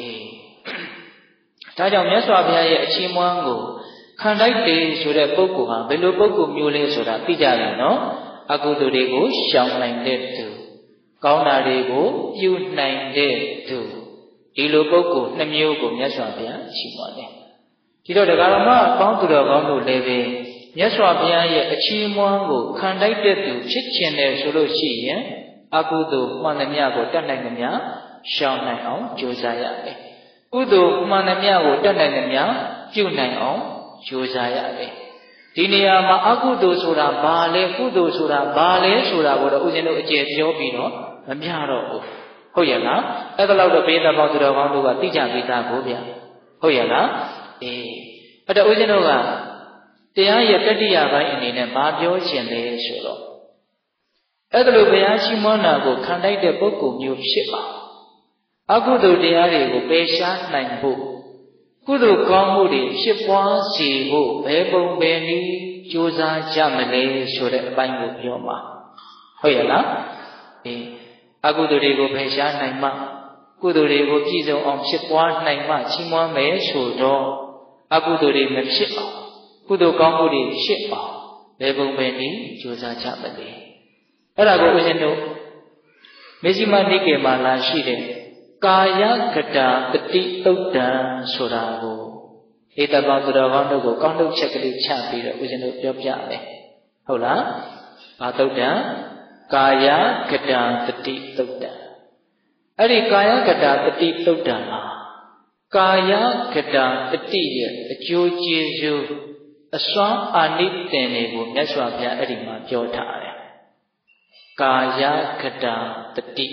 Speaker 1: ဒါကြောင့်မြတ်စွာဘုရားရဲ့အချီးမွမ်းကိုခံတိုက်တယ်ဆိုတဲ့ပုဂ္ဂိုလ်ဟာဘယ်လိုပုဂ္ဂိုလ်မျိုးလဲဆိုတာသိကြတယ်နော်အကုသိုလ်တွေကိုရှောင်နိုင်တဲ့သူကောင်းတာတွေကိုပြုနိုင်တဲ့သူဒီလိုပုဂ္ဂိုလ်2မျိုးကိုမြတ်စွာဘုရားချီးမွမ်းတယ်ဒီတော့တရားဓမ္မပေါင်းသူတော်ကောင်းတို့လည်းပဲမြတ်စွာဘုရားရဲ့အချီးမွမ်းကိုခံတိုက်တဲ့သူဖြစ်ခြင်းတယ်ဆိုလို့ရှိရင်အကုသိုလ်မှန်သမျှကိုတတ်နိုင်သမျှရှောင်နိုင်အောင်ကြိုးစားရမယ်ကုသိုလ်မှန်သမျှကိုတတ်နိုင်သမျှပြုနိုင်အောင်ကြိုးစားရမယ်ဒီနေရာမှာအကုသိုလ်ဆိုတာဘာလဲကုသိုလ်ဆိုတာဘာလဲဆိုတာကိုတော့ဦးဇင်းတို့အကျေပြောပြီးတော့မပြတော့ဘူးဟုတ်ရဲ့လားအဲ့ဒါလောက်တော့ဘေးသက်ပေါင်းသူတော်ကောင်းတို့ကသိကြပြီးသားကိုဗျဟုတ်ရဲ့လားအဲ့တော့ဦးဇင်းတို့ကတရားရဲ့တတိယပိုင်းအနေနဲ့ဘာပြောချင်လဲဆိုတော့အဲ့ဒါလိုဘုရားချီးမွမ်းတာကိုခံတိုက်တဲ့ပုဂ္ဂိုလ်မျိုးဖြစ်ပါအကုသိုလ်တရားတွေကိုပယ်ရှားနိုင်ဖို့ကုသိုလ်ကောင်းမှုတွေဖြစ်ပွားစေဖို့ဘယ်ပုံဘယ်နည်းကြိုးစားကြမလဲဆိုတဲ့အပိုင်းကိုပြောမှာဟုတ်ရဲ့လားအကုသိုလ်တွေကိုဖယ်ရှားနိုင်မှကုသိုလ်တွေကိုပြည့်စုံအောင်ဖြစ်ပွားနိုင်မှချီးမွမ်းမယ်ဆိုတော့အကုသိုလ်တွေမဖြစ်အောင်ကုသိုလ်ကောင်းမှုတွေဖြစ်အောင်ဘယ်ပုံပဲနည်းကြိုးစားကြမလဲအဲ့ဒါကိုဦးဇင်းတို့မေဇိမနိကေမှာလာရှိတဲ့ကာယကတာတတိတုတ်တံဆိုတာကိုဧတပေါင်းသူတော်ကောင်းတို့ကိုကောင်းထုတ်ချက်ကလေးချပြီးတော့ဦးဇင်းတို့ပြောပြမယ်ဟုတ်လားဘာတုတ်တံကာယကတာတတိတုတ်တံအဲ့ဒီကာယကတာတတိတုတ်တံမှာကာယကတာတတိရဲ့အကျိုးကျေးဇူးအစွမ်းအာနိသင်တွေကိုမြတ်စွာဘုရားအဲ့ဒီမှာပြောထားတယ်ကာယကတာတတိ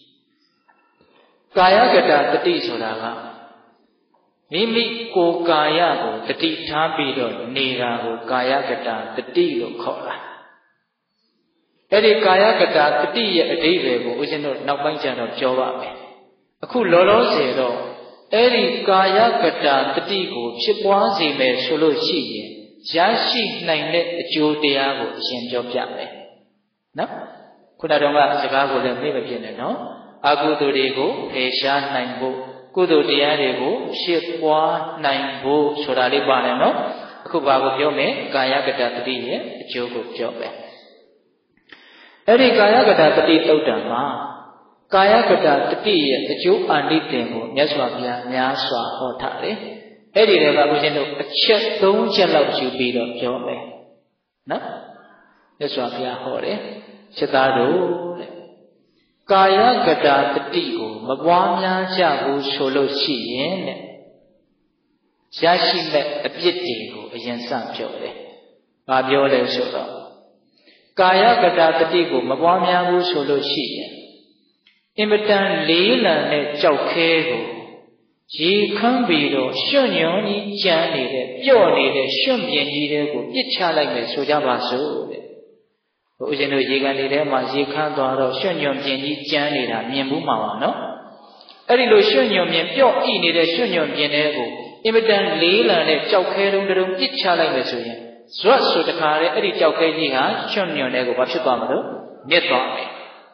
Speaker 1: ကာယကတာတတိဆိုတာကမိမိကိုယ်ကာယကိုတတိထားပြီးတော့နေတာကိုကာယကတာတတိလို့ခေါ်တာအဲ့ဒီကာယကတာတတိရဲ့အဓိပ္ပာယ်ကိုဦးဇင်းတို့နောက်ပိုင်းကျတော့ပြောပါမယ်အခုလောလောဆယ်တော့အဲ့ဒီကာယကတာတတိကိုဖြစ်ပွားစေမယ်ဆိုလို့ရှိရင်ရရှိနိုင်တဲ့အကျိုးတရားကိုအရင်ပြောပြမယ်နော်ခုနတုန်းကစကားကိုလည်းမေ့မပြည့်နဲ့နော်အကုသိုလ်တွေကိုဖယ်ရှားနိုင်ဖို့ကုသိုလ်တရားတွေကိုဖြစ်ပွားနိုင်ဖို့ဆိုတာလေးပါတယ်နော်အခုဘာကိုပြောမယ်ကာယကတာတတိရဲ့အကျိုးကိုပြောမယ်အဲ့ဒီကာယကတာတတိသုတ်တံမှာကာယကတာတတိရဲ့အကျိုးအာနိသင်ကိုမြတ်စွာဘုရားများစွာဟောထားတယ်အဲ့ဒီတွေကဦးဇင်းတို့အချက်3ချက်လောက်ယူပြီးတော့ပြောမယ်နော်မြတ်စွာဘုရားဟောတယ်စိတ်သားတို့တဲ့ကာယကတာတတိကိုမပွားများကြဘူးဆိုလို့ရှိရင်တဲ့ရရှိမဲ့အပြစ်တွေကိုအရင်စပြောတယ်။ဘာပြောလဲဆိုတော့ကာယကတာတတိကိုမပွားများဘူးဆိုလို့ရှိရင်အင်မတန်လေးလံတဲ့ကြောက်ခဲကိုရေခမ်းပြီးတော့ရွှွညွန်ကြီးကြမ်းနေတဲ့ပြော့နေတဲ့ရွှွပြင်းကြီးတွေကိုပြစ်ချလိုက်မယ်ဆိုကြပါစို့တဲ့။ဦးဇင်းတို့ရေကန်တွေထဲမှာရေခမ်းသွားတော့ရွှွညွန်ပြင်းကြီးကြမ်းနေတာမြင်ဘူးမှာပါနော်။အဲ့ဒီလိုရွှွညွန်ပြင်းပြော့ဣနေတဲ့ရွှွညွန်ပြင်းတွေကိုအင်မတန်လေးလံတဲ့ကြောက်ခဲတုံးတုံးပြစ်ချလိုက်မယ်ဆိုရင်ဇွတ်ဆိုတခါလေအဲ့ဒီကြောက်ခဲကြီးဟာရွှွညွန်တဲ့ကိုဘာဖြစ်သွားမလို့နစ်သွားမယ်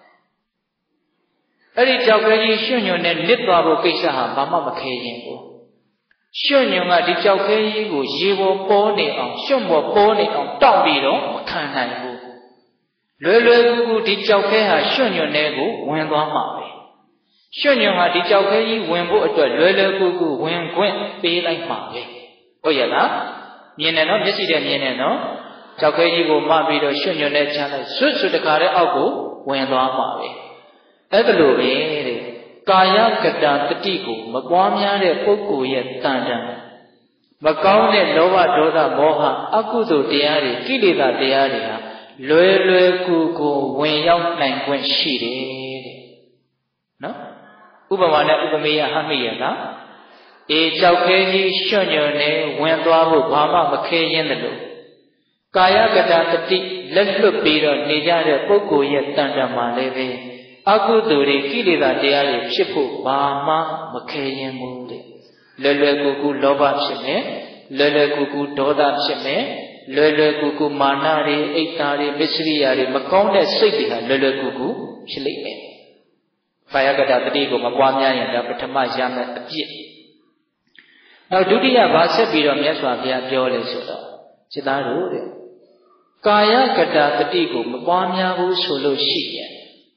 Speaker 1: အဲ့ဒီကြောက်ခဲကြီးရွှွညွန်နဲ့နစ်သွားဖို့ကိစ္စဟာဘာမှမခဲရင်ဘူးရွှွညွန်ကဒီကြောက်ခဲကြီးကိုရေပေါ်ပေါ်နေအောင်ရွှွန့်ပေါ်ပေါ်နေအောင်တောက်ပြီးတော့မခံနိုင်ဘူးလွယ်လွယ်ကူကူဒီကြောက်ခဲဟာရွှွညွန်တဲ့ကိုဝင်သွားမှာပဲရွှွညွန်ဟာဒီကြောက်ခဲကြီးဝင်ဖို့အတွက်လွယ်လွယ်ကူကူဝင်ခွင့်ပေးလိုက်မှာပဲဟုတ်ရဲ့လားမြင်တယ်နော်မျက်စိနဲ့မြင်တယ်နော်ကြောက်ခဲကြီးကိုမှပြီးတော့ရွှွညွန်နဲ့ချလိုက်ဆွတ်ဆွတ်တခါတည်းအောက်ကိုဝင်သွားမှာပဲအဲ့ဒါလိုပဲတဲ့ကာယကတာတတိကိုမပွားများတဲ့ပုဂ္ဂိုလ်ရဲ့တန်တန်မကောင်းတဲ့လောဘဒေါသမောဟအကုသိုလ်တရားတွေကိလေသာတရားတွေဟာလွယ်လွယ်ကူကူဝင်ရောက်နိုင်ခွင့်ရှိတယ်တဲ့နော်ဥပမာနဲ့ဥပမေယဟမိယလားအေးကြောက်ခဲကြီးရွှွညွန်နေဝင်သွားဖို့ဘာမှမခဲရင်းတယ်လို့ကာယကတာတတိလက်လွတ်ပြီးတော့နေကြတဲ့ပုဂ္ဂိုလ်ရဲ့တန်တန်မှာလည်းပဲအကုသိုလ်တွေကိလေသာတရားတွေဖြစ်ဖို့ဘာမှမခဲရင်ဘူးတဲ့လွယ်လွယ်ကူကူလောဘဖြစ်မယ်လွယ်လွယ်ကူကူဒေါသဖြစ်မယ်လွယ်လွယ်ကူကူမာနတွေအိတ်သားတွေမစ္စရိယာတွေမကောင်းတဲ့စိတ်တွေဟာလွယ်လွယ်ကူကူဖြစ်လိမ့်မယ်ကာယကတာတတိကိုမပွားများရင်ဒါပထမရမယ်အပြစ်နောက်ဒုတိယဘာဆက်ပြီးတော့မြတ်စွာဘုရားပြောလဲဆိုတော့စိတ်သားတို့တဲ့ကာယကတာတတိကိုမပွားများဘူးဆိုလို့ရှိရင်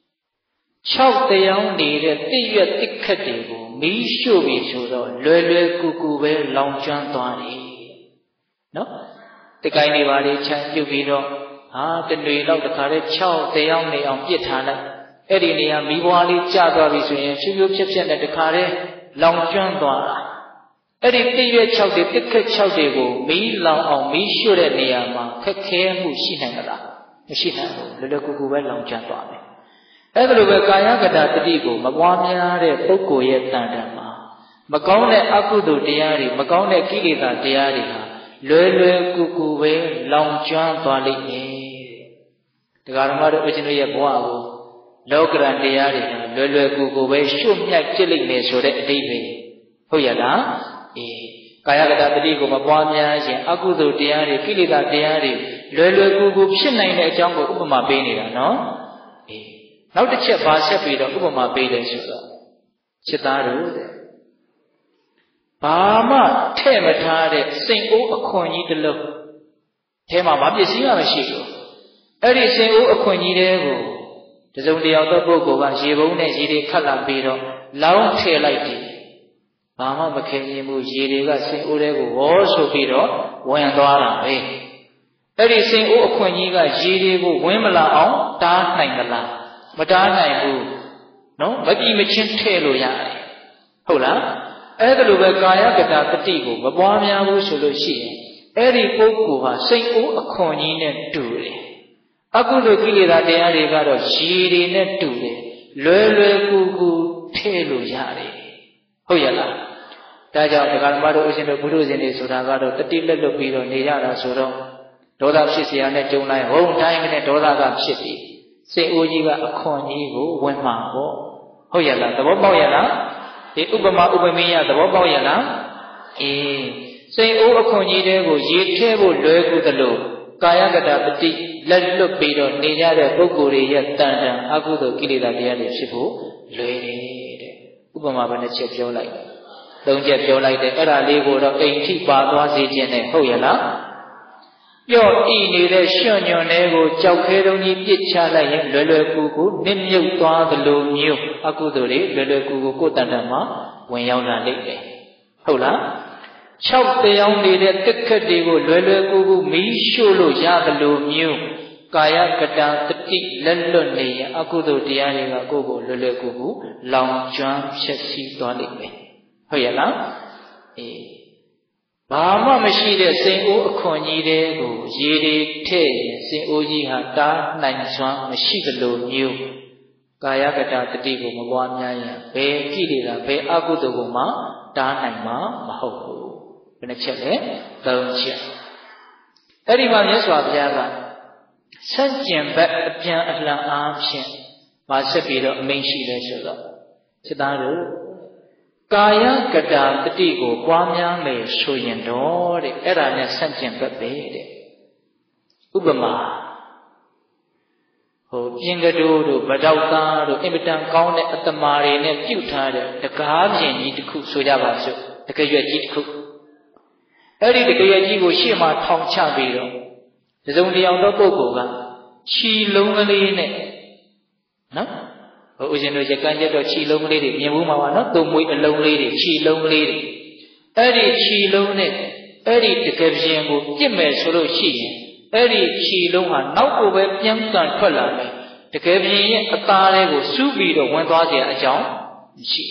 Speaker 1: 6တရားနေတဲ့တိရွက်တိခတ်တွေကိုမီးရှို့ပြီးဆိုတော့လွယ်လွယ်ကူကူပဲလောင်ကျွမ်းသွားတယ်နော်တကိုင်းတွေပါလေခြံပြုတ်ပြီးတော့တတွေလောက်တခါတည်း6တရားနေအောင်ပြစ်ထားလိုက်အဲ့ဒီနေရာမီးပွားလေးကျသွားပြီဆိုရင်ဖြူဖြူဖြက်ဖြက်နဲ့တခါတည်းလောင်ကျွမ်းသွားတာအဲ့ဒီတိရွက်6တွေတိခတ်6တွေကိုမီးလောင်အောင်မီးရှို့တဲ့နေရာမှာခက်ခဲမှုရှိနိုင်မလားမရှိနိုင်ဘူးလွယ်လွယ်ကူကူပဲလောင်ကျွမ်းသွားတယ်အဲ့ဒါလိုပဲကာယကတာတတိကိုမပွားများတဲ့ပုဂ္ဂိုလ်ရဲ့တန်တန်မှာမကောင်းတဲ့အကုသိုလ်တရားတွေမကောင်းတဲ့ကိလေသာတရားတွေဟာလွယ်လွယ်ကူကူပဲလောင်ကျွမ်းသွားလိမ့်မယ်တဲ့တရားဓမ္မတို့ဦးဇင်းတို့ရဲ့ဘဝကိုလောကရန်တရားတွေဟာလွယ်လွယ်ကူကူပဲရှုမြတ်ပြစ်လိမ့်မယ်ဆိုတဲ့အဓိပ္ပာယ်ဟုတ်ရလားကာယကတာတတိကိုမပွားများရင်အကုသိုလ်တရားတွေကိလေသာတရားတွေလွယ်လွယ်ကူကူဖြစ်နိုင်တဲ့အကြောင်းကိုဥပမာပေးနေတာနော်နောက်တစ်ချက်ပါဆက်ပြီးတော့ဥပမာပေးတယ်ဆိုတော့စိတ်သားတို့တဲ့ဘာမှထဲ့မထားတဲ့စိန်အိုးအခွန်ကြီးတစ်လုံးထဲမှာဘာပစ္စည်းမှမရှိဘူးအဲ့ဒီစိန်အိုးအခွန်ကြီးတွေကိုတစုံတယောက်သောပုဂ္ဂိုလ်ကရေပုံးနဲ့ရေတွေခတ်လာပြီးတော့လောင်းထည့်လိုက်တယ်ဘာမှမခင်ရင်ဘူးရေတွေကစိန်အိုးတွေကိုဝေါ်ဆိုပြီးတော့ဝင်သွားတာပဲအဲ့ဒီစိန်အိုးအခွန်ကြီးကရေတွေကိုဝင်မလာအောင်တားနိုင်မလားမတားနိုင်ဘူးနော်မကြည့်မချင်းထည့်လို့ရတယ်ဟုတ်လားအဲ့ဒါလိုပဲကာယကတာတတိကိုမပွားများဘူးဆိုလို့ရှိရင်အဲ့ဒီပုဂ္ဂိုလ်ဟာစိတ်အိုးအခွန်ကြီးနဲ့တူတယ်အကုသိုလ်ကိလေသာတရားတွေကတော့ရေတွေနဲ့တူတယ်လွယ်လွယ်ကူကူထည့်လို့ရတယ်ဟုတ်ရဲ့လားဒါကြောင့်ဒကာဓမ္မတို့အရှင်တို့ဘုရားရှင်တွေဆိုတာကတော့တတိလက်လွတ်ပြီးတော့နေရတာဆိုတော့ဒေါသဖြစ်เสียနဲ့ကြုံလိုက်ဟုတ်တိုင်းနဲ့ဒေါသကဖြစ်ပြီးစိတ်အိုးကြီးကအခွန်ကြီးကိုဝင်မှာပေါ့ဟုတ်ရဲ့လားသဘောပေါက်ရဲ့လားဒီဥပမာဥပမေယသဘောပေါက်ရလားစိတ်အိုးအခွန်ကြီးတွေကိုရေထဲဖို့လွယ်ကူသလိုကာယကတာပတိလက်လွတ်ပြီးတော့နေကြတဲ့ပုဂ္ဂိုလ်တွေရဲ့တန်တန်အကုသိုလ်ကိလေသာတရားတွေဖြစ်ဖို့လွယ်တယ်တဲ့ဥပမာဘယ်နှချက်ပြောလိုက်၃ချက်ပြောလိုက်တယ်အဲ့ဒါလေးကိုတော့အိမ်ထိပါသွားစေခြင်းနဲ့ဟုတ်ရလားပြော့ဤနေတဲ့ရွှွညွန်တွေကိုကြောက်ခဲတုံးကြီးပြစ်ချလိုက်ရင်လွယ်လွယ်ကူကူနစ်မြုပ်သွားသလိုမျိုးအကုသိုလ်တွေလွယ်လွယ်ကူကူကိုယ်တန်တန်မှာဝင်ရောက်လာလိမ့်မယ်ဟုတ်လား6တရားနေတဲ့တက်ခက်တွေကိုလွယ်လွယ်ကူကူမီးရှို့လို့ရသလိုမျိုးကာယကတာတတိလက်လွတ်နေရင်အကုသိုလ်တရားတွေကကိုယ့်ကိုလွယ်လွယ်ကူကူလောင်ကျွမ်းဖြစ်စီသွားလိမ့်မယ်ဟုတ်ရဲ့လားဘာမှမရှိတဲ့စိန်အိုးအခွန်ကြီးတွေကိုရေတွေထည့်ရင်စိန်အိုးကြီးဟာတားနိုင်စွမ်းမရှိသလိုမျိုးကာယကတာတတိကိုမပွားများရင်ဘယ်ကိလေသာဘယ်အကုသိုလ်ကိုမှတားနိုင်မှာမဟုတ်ဘူးဘယ်နှချက်လဲ3ချက်အဲ့ဒီမှာမြတ်စွာဘုရားကဆန့်ကျင်ဘက်အပြန်အလှန်အားဖြင့်မဆက်ပြီးတော့အမိန့်ရှိတယ်ဆိုတော့စိတ်သားတို့ကာယကတာတတိကိုပွားများမယ်ဆိုရင်တော့တဲ့အဲ့ဒါနဲ့ဆန့်ကျင်ဘက်ပဲတဲ့ဥပမာပြင်ကတိုးတို့ဗဒေါက်သားတို့အင်မတန်ကောင်းတဲ့အတ္တမာတွေနဲ့ပြုတ်ထားတဲ့တကားပြင်ကြီးတစ်ခုဆိုကြပါစို့တကယ်ရွက်ကြီးတစ်ခုအဲ့ဒီတကယ်ရွက်ကြီးကိုရှေ့မှာထောင်ချပြီးတော့သုံးတယောက်သောပုဂ္ဂိုလ်ကခြီလုံးကလေးနဲ့နော်ဦးဇင်းတို့ရကန်းကျတော့ခြီလုံးကလေးတွေမြင်ဘူးမှာပါနော်သုံးမွေးအလုံးလေးတွေခြီလုံးကလေးတွေအဲ့ဒီခြီလုံးနဲ့အဲ့ဒီတကယ်ပြင်ကိုပြစ်မယ်ဆိုလို့ရှိရင်အဲ့ဒီခြီလုံးဟာနောက်ကိုပဲပြန်ကန်ထွက်လာတယ်တကယ်ပြင်ရဲ့အသားလေးကိုစူးပြီးတော့ဝင်သွားเสียအကြောင်းမရှိ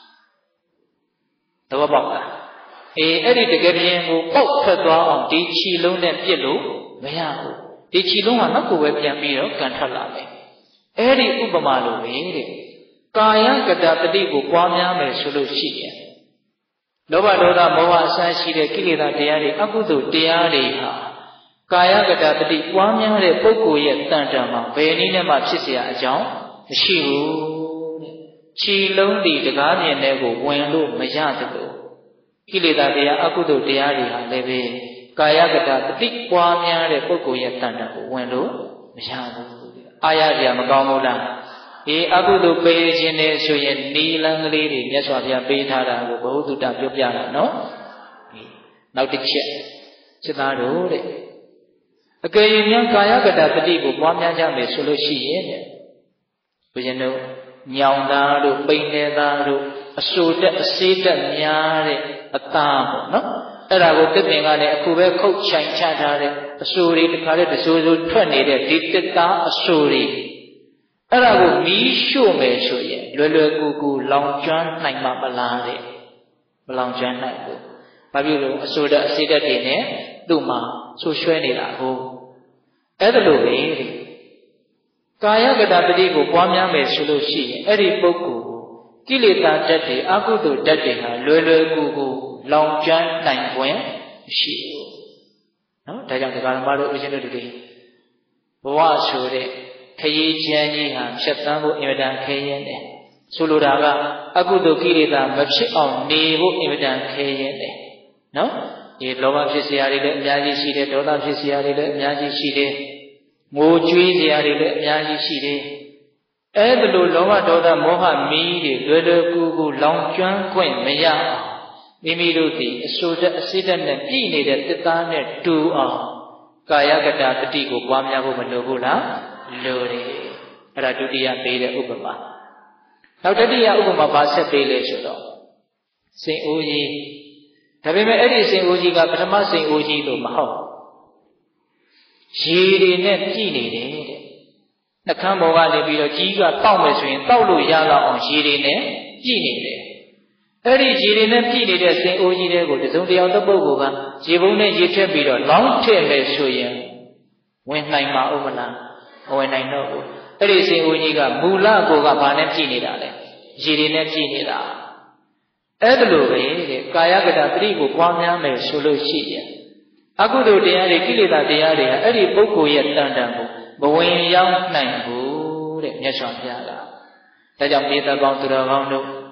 Speaker 1: သဘောပေါက်လားအဲ့ဒီတကယ်ပြင်ကိုပေါက်ထွက်သွားအောင်ဒီခြီလုံးနဲ့ပြစ်လို့မရဘူးဒီခြီလုံးဟာနောက်ကိုပဲပြန်ပြီးတော့ကန်ထွက်လာမယ်အဲ့ဒီဥပမာလိုပဲတဲ့ကာယကတာတတိကိုပွားများမယ်ဆိုလို့ရှိရင်လောဘဒေါသမောဟအစရှိတဲ့ကိလေသာတရားတွေအကုသိုလ်တရားတွေဟာကာယကတာတတိပွားများတဲ့ပုဂ္ဂိုလ်ရဲ့တန်တန်မှာဘယ်နည်းနဲ့မှဖြစ်เสียအကြောင်းမရှိဘူးတဲ့ခြီလုံးဒီတကားမြင်တဲ့ကိုဝင်လို့မရသလိုကိလေသာတရားအကုသိုလ်တရားတွေဟာလည်းပဲကာယကတာတတိပွားများတဲ့ပုဂ္ဂိုလ်ရဲ့တန်တန်ကိုဝင်လို့မရဘူးအာရစရာမကောင်းဘူးလားအကုသိုလ်ပေးခြင်းနဲ့ဆိုရင်နီလန်းကလေးတွေမြတ်စွာဘုရားပေးထားတာကိုဘဝတုတ္တပြောပြတာနော်နောက်တစ်ချက်စိတ်သားတို့တဲ့အကယ်၍များကာယကတာတတိကိုပွားများကြမယ်ဆိုလို့ရှိရင်ဘုရင်တို့ညောင်သားတို့ပိန်နေသားတို့အဆိုတက်အစေးတက်များတဲ့အသားပေါ့နော်အဲ့ဒါကိုတစ်ပင်ကလည်းအခုပဲခုတ်ချိုင်ချထားတဲ့အဆိုတွေတခါတည်းတဆိုးဆိုးထွက်နေတဲ့ဒီတစ်သားအဆိုတွေအဲ့ဒါကိုမီးရှို့မယ်ဆိုရင်လွယ်လွယ်ကူကူလောင်ကျွမ်းနိုင်မှာမလားတဲ့မလောင်ကျွမ်းနိုင်ဘူးဘာဖြစ်လို့အဆိုတက်အစေးတက်တွေနဲ့သူ့မှာဆိုးရွှဲနေတာကိုအဲ့ဒါလိုပဲတဲ့ကာယကတာပတိကိုပွားများမယ်ဆိုလို့ရှိရင်အဲ့ဒီပုဂ္ဂိုလ်ကိုကိလေသာဓာတ်တွေအကုသိုလ်ဓာတ်တွေဟာလွယ်လွယ်ကူကူလောင်ကျွမ်းနိုင်ခွင့်မရှိဘူးနော်ဒါကြောင့်ဒကာဓမ္မတို့ဦးဇင်းတို့တွေဘဝဆိုတဲ့ခရီးချမ်းကြီးဟာဖြတ်သန်းဖို့အင်မတန်ခဲရင်တယ်ဆိုလိုတာကအကုသိုလ်ကိလေသာမဖြစ်အောင်နေဖို့အင်မတန်ခဲရင်တယ်နော်ဒီလောဘဖြစ်เสียတွေလည်းအများကြီးရှိတယ်ဒေါသဖြစ်เสียတွေလည်းအများကြီးရှိတယ်ငိုကြွေးเสียတွေလည်းအများကြီးရှိတယ်အဲ့ဒါလိုလောဘဒေါသမောဟမီးတွေလွယ်လွယ်ကူကူလောင်ကျွမ်းခွင့်မရအောင်မိမိတို့ဒီအဆိုတက်အစိတက်နဲ့ပြည်နေတဲ့တစ်သားနဲ့တူအောင်ကာယကတာတတိကိုပွားများဖို့မလိုဘူးလားလိုတယ်အဲ့ဒါဒုတိယပေးတဲ့ဥပမာနောက်တတိယဥပမာဘာဆက်ပေးလဲဆိုတော့စိန်အိုးကြီးဒါပေမဲ့အဲ့ဒီစိန်အိုးကြီးကပထမစိန်အိုးကြီးလို့မဟုတ်ရေတွေနဲ့ပြည်နေတယ်တဲ့နှကမ်းပေါ်ကနေပြီးတော့ကြီးကတောက်မယ်ဆိုရင်တောက်လို့ရတော့အောင်ရေတွေနဲ့ပြည်နေတယ်အဲ့ဒီရေတွေနဲ့ပြည်နေတဲ့စိန်အိုးကြီးတွေကိုတစုံတယောက်တစ်ပုဂ္ဂိုလ်ကရေပုံးနဲ့ရေထည့်ပြီးတော့လောင်းထည့်မယ်ဆိုရင်ဝင်နိုင်မှာဥမလားမဝင်နိုင်တော့ဘူးအဲ့ဒီစိန်အိုးကြီးကမူလကိုကဘာနဲ့ပြည်နေတာလဲရေတွေနဲ့ပြည်နေတာအဲ့ဒါလိုပဲတဲ့ကာယကတာပရိကိုပွားများမယ်ဆိုလို့ရှိရင်အကုသိုလ်တရားတွေကိလေသာတရားတွေဟာအဲ့ဒီပုဂ္ဂိုလ်ရဲ့တန်တန်ကိုမဝင်ရောက်နိုင်ဘူးတဲ့မြတ်စွာဘုရားကဒါကြောင့်မြေတကောင်းသူတော်ကောင်းတို့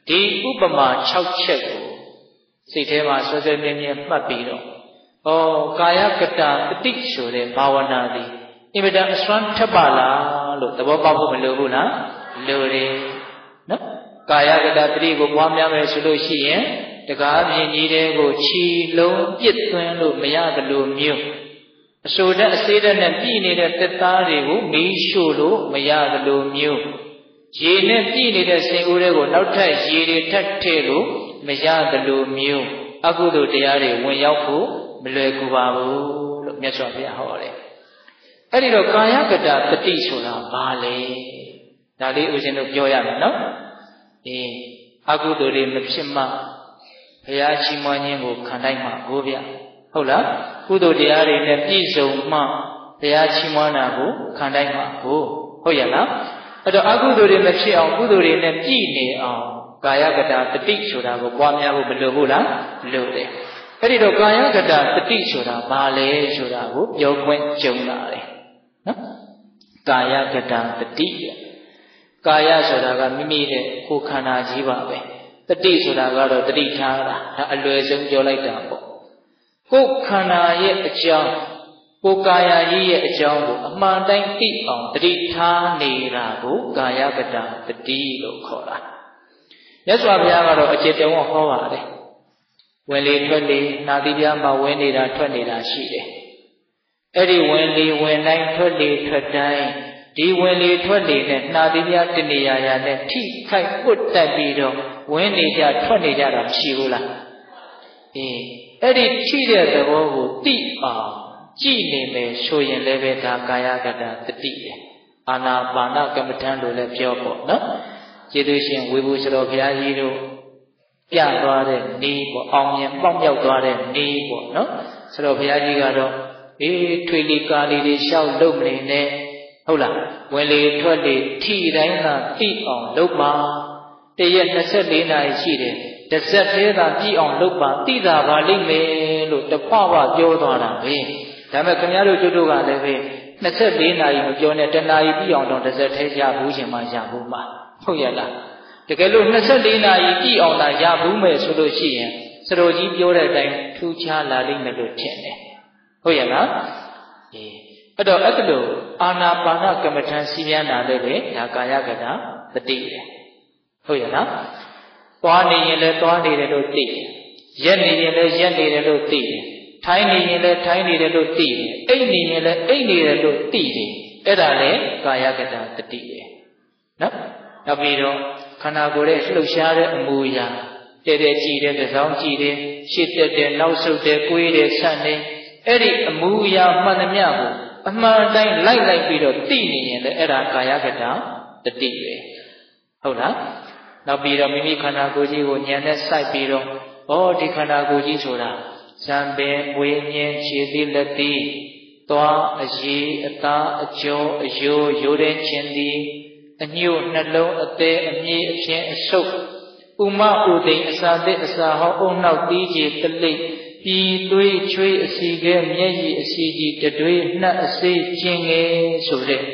Speaker 1: ဒီဥပမာ6ချက်ကိုစိတ်ထဲမှာဆွဲဆွဲမြဲမြဲမှတ်ပြီးတော့ကာယကတတတိဆိုတဲ့ဘာဝနာသည်အင်မတန်အစွမ်းထက်ပါလားလို့သဘောပေါက်ဖို့မလိုဘူးလားလိုတယ်နော်ကာယကတတတိကိုပွားများမယ်ဆိုလို့ရှိရင်တကားမြင်ကြီးတဲ့ကိုခြီလုံးပြစ်သွင်းလို့မရတယ်လို့မျိုးအစိုးတဲ့အစေးတဲ့နဲ့ပြည်နေတဲ့တက်သားတွေကိုမီးရှို့လို့မရတယ်လို့မျိုးရေနဲ့ပြည်နေတဲ့စင်ဦးတွေကိုနောက်ထပ်ရေတွေထပ်ထည့်လို့မရတယ်လို့မျိုးအကုသိုလ်တရားတွေဝင်ရောက်ဖို့မလွယ်ကူပါဘူးလို့မြတ်စွာဘုရားဟောတယ်အဲ့ဒီတော့ကာယကတတတိဆိုတာဘာလဲဒါလေးဦးဇင်းတို့ပြောရမယ်နော်အကုသိုလ်တွေမဖြစ်မှဘုရားချီးမွမ်းခြင်းကိုခံတိုင်းမှာကိုဗျဟုတ်လားကုသိုလ်တရားတွေနဲ့ပြည့်စုံမှဘုရားချီးမွမ်းတာကိုခံတိုင်းမှာကိုဟုတ်ရလားအဲ့တော့အကုသိုလ်တွေမဖြစ်အောင်ကုသိုလ်တွေနဲ့ပြည့်နေအောင်ကာယကတတတိဆိုတာကိုပွားများဖို့မလိုဘူးလားလိုတယ်အဲ့ဒီတော့ကာယကတတတိဆိုတာဘာလဲဆိုတာကိုပြောခွင့်ကြုံလာတယ်နော်ကာယကတတတိကာယဆိုတာကမိမိရဲ့ကိုယ်ခန္ဓာကြီးပါပဲတတိဆိုတာကတော့တတိထားတာဒါအလွယ်ဆုံးပြောလိုက်တာပေါ့ကိုယ်ခန္ဓာရဲ့အကြောင်းကိုယ်ကာယကြီးရဲ့အကြောင်းကိုအမှန်တိုင်းသိအောင်တတိထားနေတာကိုကာယကတတတိလို့ခေါ်တာမြတ်စွာဘုရားကတော့အကျဉ်းတုံးဟောပါတယ်ဝင်လေထွက်လေနာသီးပြားမှာဝင်နေတာထွက်နေတာရှိတယ်အဲ့ဒီဝင်လေဝင်တိုင်းထွက်လေထွက်တိုင်းဒီဝင်လေထွက်လေနဲ့နှာသီးပြားတနေရာရာနဲ့ထိခိုက်ပုတ်တက်ပြီးတော့ဝင်နေကြထွက်နေကြတာမရှိဘူးလားအဲ့ဒီထိတဲ့သဘောကိုသိအောင်ကြည့်နေမယ်ဆိုရင်လည်းပဲဒါကာယကတတတိပဲအာနာပါနကမ္မဋ္ဌာန်းလို့လည်းပြောပေါ့နော်ကျေးဇူးရှင်ဝေဘူစတော်ဘုရားကြီးတို့ပြသွားတဲ့နေပေါ့အောင်မြင်ပေါက်မြောက်သွားတဲ့နေပေါ့နော်ဆိုတော့ဘုရားကြီးကတော့ထွေလီကာလီတွေရှောက်လုပ်နေနဲ့ဟုတ်လားဝင်လေထွက်လေထိတိုင်းသာသိအောင်လုပ်ပါတရက်24နာရီရှိတယ်တစ်ဆက်သေးသာကြည့်အောင်လုပ်ပါသိတာပါလိမ့်မယ်လို့တဖွာပြောသွားတာပဲဒါပေမဲ့ခင်ဗျားတို့တို့ကလည်းပဲ24နာရီမပြောနဲ့တနာရီပြီးအောင်တော့တစ်ဆက်သေးရဘူးရှင်မှရဘူးမှာဟုတ်ရလားတကယ်လို့24နာရီကြည့်အောင်သာရဘူးမယ်ဆိုလို့ရှိရင်စတော်ကြီးပြောတဲ့အတိုင်းထူးခြားလာလိမ့်မယ်လို့ထင်တယ်ဟုတ်ရလားအဲ့တော့အဲ့လိုအာနာပါနကမ္မဋ္ဌာန်းစီးပြန်တာလည်းပဲဒါကာယကတတတိပဲဟုတ်ရလားသွားနေရင်လည်းသွားနေတယ်လို့သိတယ်ရက်နေရင်လည်းရက်နေတယ်လို့သိတယ်ထိုင်နေရင်လည်းထိုင်နေတယ်လို့သိတယ်အိပ်နေရင်လည်းအိပ်နေတယ်လို့သိတယ်အဲ့ဒါလည်းကာယကတတတိပဲနော်နောက်ပြီးတော့ခန္ဓာကိုယ်ရဲ့လှုပ်ရှားတဲ့အမူအရာတဲ့တဲ့ကြည်တဲ့တစ်စောင်းကြည်တယ်ရှေ့တက်တယ်နောက်ဆုတ်တယ်ကိုယ်တယ်ဆန့်နေအဲ့ဒီအမူအရာမှန်သမျှကိုအမှန်တိုင်းလိုက်ပြီးတော့သိနေရင်လည်းအဲ့ဒါကာယကတတတိပဲဟုတ်လားနောက်ပြီးတော့မိမိခန္ဓာကိုယ်ကြီးကိုဉာဏ်နဲ့စိုက်ပြီးတော့ဒီခန္ဓာကိုယ်ကြီးဆိုတာဇံပင်မွေးမြင်းခြေသီးလက်သီးသွားအရည်အသားအကျော်အယိုးရိုးတဲ့ခြင်းသည်အညို့နှလုံးအသေးအမြည်အဖြင့်အဆုပ်ဥမဥဒိန်အစာသစ်အစာဟောင်းအုံနောက်တီးကြီးတလိပ်ပြည်သွေးချွေးအစီကဲမျက်ရည်အစီကြီးတတွေးနှက်အစေးကျင်ငယ်ဆိုတဲ့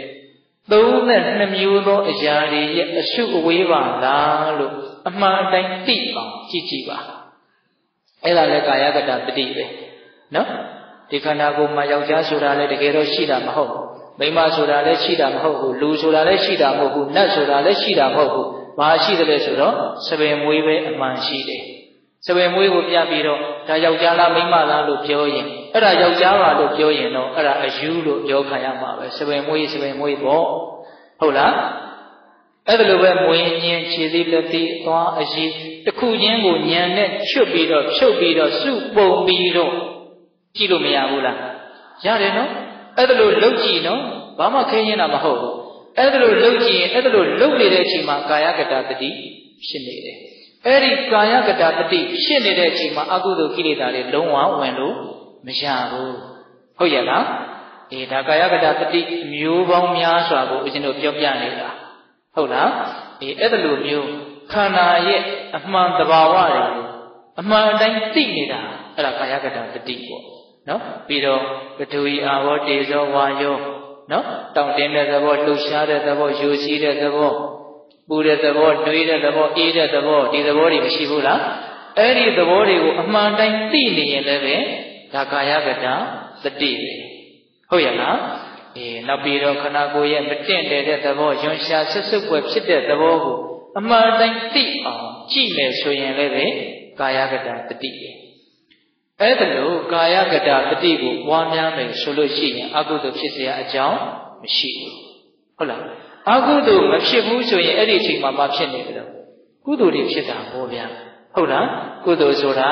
Speaker 1: 32မျိုးသောအရာတွေရဲ့အရှုအဝေးပါလားလို့အမှန်အတိုင်းသိအောင်ကြည့်ကြည့်ပါအဲ့ဒါလည်းကာယကတတတိပဲနော်ဒီခန္ဓာကိုယ်မှာယောက်ျားဆိုတာလည်းတကယ်တော့ရှိတာမဟုတ်ဘူးမိန်းမဆိုတာလည်းရှိတာမဟုတ်ဘူးလူဆိုတာလည်းရှိတာမဟုတ်ဘူးနတ်ဆိုတာလည်းရှိတာမဟုတ်ဘူးဘာရှိတယ်လဲဆိုတော့စပင်မွေးပဲအမှန်ရှိတယ်စပင်မွေးကိုပြပြီးတော့ဒါယောက်ျားလားမိန်းမလားလို့ပြောရင်အဲ့ဒါယောက်ျားပါလို့ပြောရင်တော့အဲ့ဒါအယူလို့ပြောခံရမှာပဲစပင်မွေးပေါ့ဟုတ်လားအဲ့ဒါလိုပဲမွေးညင်းခြေစည်းလက်သီးသွားအရည်တစ်ခုချင်းကိုညံနဲ့ချွတ်ပြီးတော့ဖြုတ်ပြီးတော့စုပုံပြီးတော့ကြည့်လို့မရဘူးလားရတယ်နော်အဲ့ဒါလိုလှုပ်ကြည့်နော်ဘာမှခဲရင်တာမဟုတ်ဘူးအဲ့ဒါလိုလှုပ်ကြည့်ရင်အဲ့ဒါလိုလှုပ်နေတဲ့အချိန်မှာကာယကတတတိဖြစ်နေတယ်အဲ့ဒီကာယကတတတိဖြစ်နေတဲ့အချိန်မှာအကုသိုလ်ကိလေသာတွေလုံးဝဝင်လို့မရဘူးဟုတ်ရဲ့လားဒါကာယကတတတိမျိုးပေါင်းများစွာကိုဦးဇင်းတို့ပြောပြနေတာဟုတ်လားအဲ့ဒါလိုမျိုးခန္ဓာရဲ့အမှန်တဘာဝတွေအမှန်အတိုင်းသိနေတာအဲ့ဒါကာယကတတတိပေါ့နော်ပြီးတော့ပထဝီအာဘောတေဇောဝါယောနော်တောင့်တင်းတဲ့သဘောလှုပ်ရှားတဲ့သဘောယိုစီးတဲ့သဘောပူတဲ့သဘောတွေးတဲ့သဘောအေးတဲ့သဘောဒီသဘောတွေမရှိဘူးလားအဲ့ဒီသဘောတွေကိုအမှန်တိုင်းသိနေရင်လည်းပဲဒါကာယကတသတိပဲဟုတ်ရဲ့လားနောက်ပြီးတော့ခန္ဓာကိုယ်ရဲ့မတင့်တယ်တဲ့သဘောယွန်ရှာဆွတ်ဆွတ်ွယ်ဖြစ်တဲ့သဘောကိုအမှန်တိုင်းသိအောင်ကြည့်မယ်ဆိုရင်လည်းပဲကာယကတသတိပဲအဲ့ဒါလို့ကာယကတသတိကိုပွားများမယ်ဆိုလို့ရှိရင်အကုသိုလ်ဖြစ်เสียအကြောင်းမရှိဘူးဟုတ်လားအကုသိုလ်မဖြစ်ဘူးဆိုရင်အဲ့ဒီအချိန်မှာမဖြစ်နေဘူးလို့ကုသိုလ်တွေဖြစ်တာဟောဗျာဟုတ်လားကုသိုလ်ဆိုတာ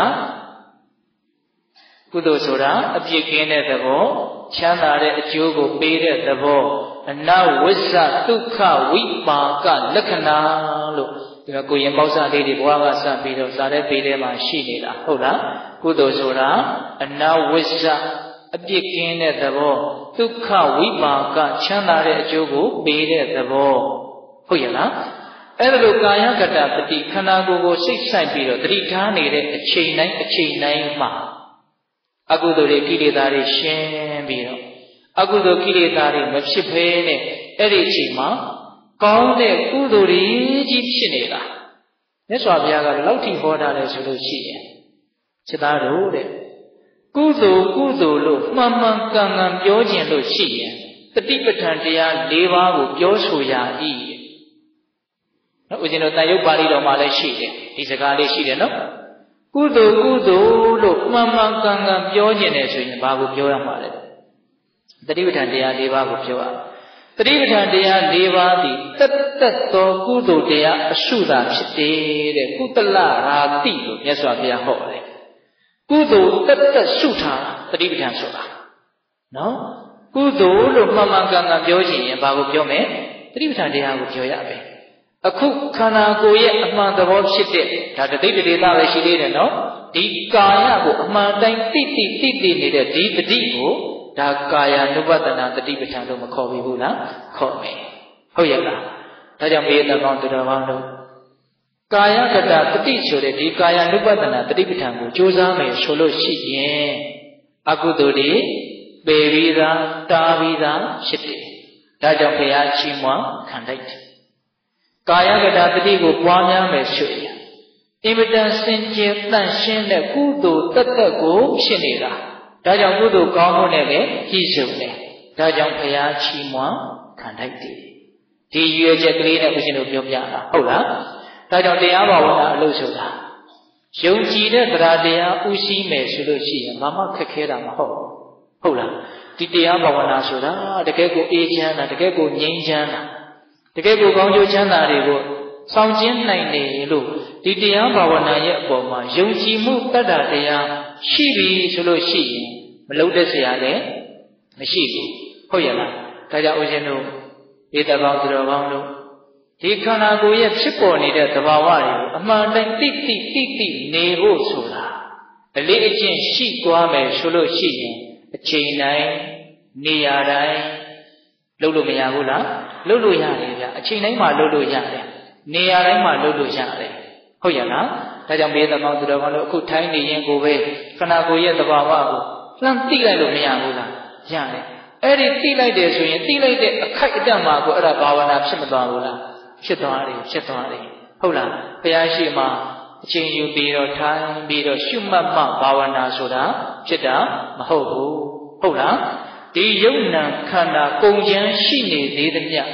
Speaker 1: အပြစ်ကင်းတဲ့သဘောချမ်းသာတဲ့အကျိုးကိုပေးတဲ့သဘောအနဝိဇ္ဇဒုက္ခဝိပါကလက္ခဏာလို့ဒီမှာကိုရင်ပေါက်စားလေးတွေဘဝကစပြီးတော့ဇာတဲ့ပေထဲမှာရှိနေတာဟုတ်လားကုသိုလ်ဆိုတာအနဝိဇ္ဇအပြစ်ကင်းတဲ့သဘောဒုက္ခဝိပါကချမ်းသာတဲ့အကျိုးကိုပေးတဲ့သဘောဟုတ်ရဲ့လားအဲ့ဒါလိုကာယကတပတိခန္ဓာကိုယ်ကိုစိတ်ဆိုင်ပြီးတော့တတိထားနေတဲ့အချိန်တိုင်းမှာအကုသိုလ်တွေကိလေသာတွေရှင်းပြီးတော့အကုသိုလ်ကိလေသာတွေမဖြစ်ဘဲနဲ့အဲ့ဒီအချိန်မှာကောင်းတဲ့ကုသိုလ်တွေကြီးဖြစ်နေတာမြတ်စွာဘုရားကလောက်ထိဟောထားတယ်ဆိုလို့ရှိရင်စိတ်သားတို့တဲ့ကုသိုလ်လို့မှန်မှန်ကန်ကန်ပြောခြင်းလို့ရှိရင်တတိပဋ္ဌာန်တရား၄ပါးကိုပြောဆိုရ၏နော်ဦးဇင်းတို့တန်ရုပ်ပါဠိတော်မှာလည်းရှိတယ်ဒီစကားလေးရှိတယ်နော်ကုသိုလ်လို့မှန်မှန်ကန်ကန်ပြောခြင်းတယ်ဆိုရင်ဘာကိုပြောရမှာလဲတတိပဋ္ဌာန်တရား၄ပါးကိုပြောရတတိပဋ္ဌာန်တရား၄ပါးသည်တက်သောကုသိုလ်တရားအရှုသာဖြစ်တယ်တဲ့ကုသလရာတိလို့မြတ်စွာဘုရားဟောတယ်ကုသိုလ်တက်ရှုထားတတိပဋ္ဌာန်ဆိုတာနော်ကုသိုလ်လို့မှန်မှန်ကန်ကန်ပြောခြင်းရင်ဘာကိုပြောမယ်တတိပဋ္ဌာန်တရားကိုပြောရမယ်အခုခန္ဓာကိုယ်ရဲ့အမှန်သဘောဖြစ်တဲ့ဒါတတိပဒေသပဲရှိသေးတယ်နော်ဒီကာယကိုအမှန်တိုင်းသိနေတဲ့ဒီတတိကိုဒါကာယ ानु ပတနာတတိပဋ္ဌာန်လို့မခေါ်ဘူးလားခေါ်မယ်ဟုတ်ရဲ့လားဒါကြောင့်မေတ္တာကောင်းသူတော်ကောင်းတို့ကာယကတတတိဆိုတဲ့ဒီကာယ ानु ပတနာတတိပဋ္ဌာန်ကိုကြိုးစားမယ်ဆိုလို့ရှိရင်အကုသိုလ်တွေပေပြီးသားတားပြီးသားဖြစ်တယ်ဒါကြောင့်ဘုရားချီးမွမ်းခံလိုက်တယ်ကာယကတတတိကိုပွားများမယ်ဆိုရင်အင်မတန်စင်ကြယ်တန့်ရှင်းတဲ့ကုသိုလ်တသက်ကိုဖြစ်နေတာဒါကြောင့်ကုသိုလ်ကောင်းမှုနဲ့လည်းပြည့်စုံတယ်ဒါကြောင့်ဘုရားချီးမွမ်းခံလိုက်တယ်ဒီရွယ်ချက်ကလေးနဲ့ဦးဇင်းတို့ပြောပြတာဟုတ်လားဒါကြောင့်တရားဘာဝနာအလုပ်ဆိုတာယုံကြည်တဲ့တရားဥရှိမယ်ဆိုလို့ရှိရင်ဘာမှခက်ခဲတာမဟုတ်ဘူးဟုတ်လားဒီတရားဘာဝနာဆိုတာတကယ်ကိုအေးချမ်းတာတကယ်ကိုငြိမ်းချမ်းတာတကယ်ကိုကောင်းကျိုးချမ်းသာတွေကိုဆောင်ကျင်းနိုင်တယ်လို့ဒီတရားဘာဝနာရဲ့အပေါ်မှာယုံကြည်မှုတတ်တာတရားရှိပြီဆိုလို့ရှိရင်မလုံးတဲ့ဆရာလည်းမရှိဘူးဟုတ်ရဲ့လားဒါကြောင့်ဦးဇင်းတို့ဒေသကောင်းသူတော်ကောင်းတို့ဒီခန္ဓာကိုယ်ရဲ့ဖြစ်ပေါ်နေတဲ့သဘာဝတွေကိုအမှန်တိုင်းသိနေဖို့ဆိုတာအလေးအကျင့်ရှိသွားမယ်ဆိုလို့ရှိရင်အချိန်တိုင်းနေရာတိုင်းလုပ်လို့မရဘူးလားလုပ်လို့ရတယ်ဗျအချိန်တိုင်းမှာလုပ်လို့ရတယ်နေရာတိုင်းမှာလုပ်လို့ရတယ်ဟုတ်ရဲ့လားဒါကြောင့်ဘေးသမောင်းသူတော်ကောင်းတို့အခုထိုင်းနေရင်ကိုပဲခန္ဓာကိုယ်ရဲ့သဘာဝကိုလှမ်းသိလိုက်လို့မရဘူးလားရတယ်အဲ့ဒီသိလိုက်တယ်ဆိုရင်သိလိုက်တဲ့အခိုက်အတန့်မှာကိုအဲ့ဒါဘာဝနာဖြစ်မသွားဘူးလားဖြစ်သွားတယ်ဟုတ်လားဘုရားရှိမှအချိန်ယူပြီးတော့ထိုင်ပြီးတော့ရှုမှတ်မှဘာဝနာဆိုတာဖြစ်တာမဟုတ်ဘူးဟုတ်လားဒီယုံနာခန္ဓာကုန်ကျန်းရှိနေသေးသမျှ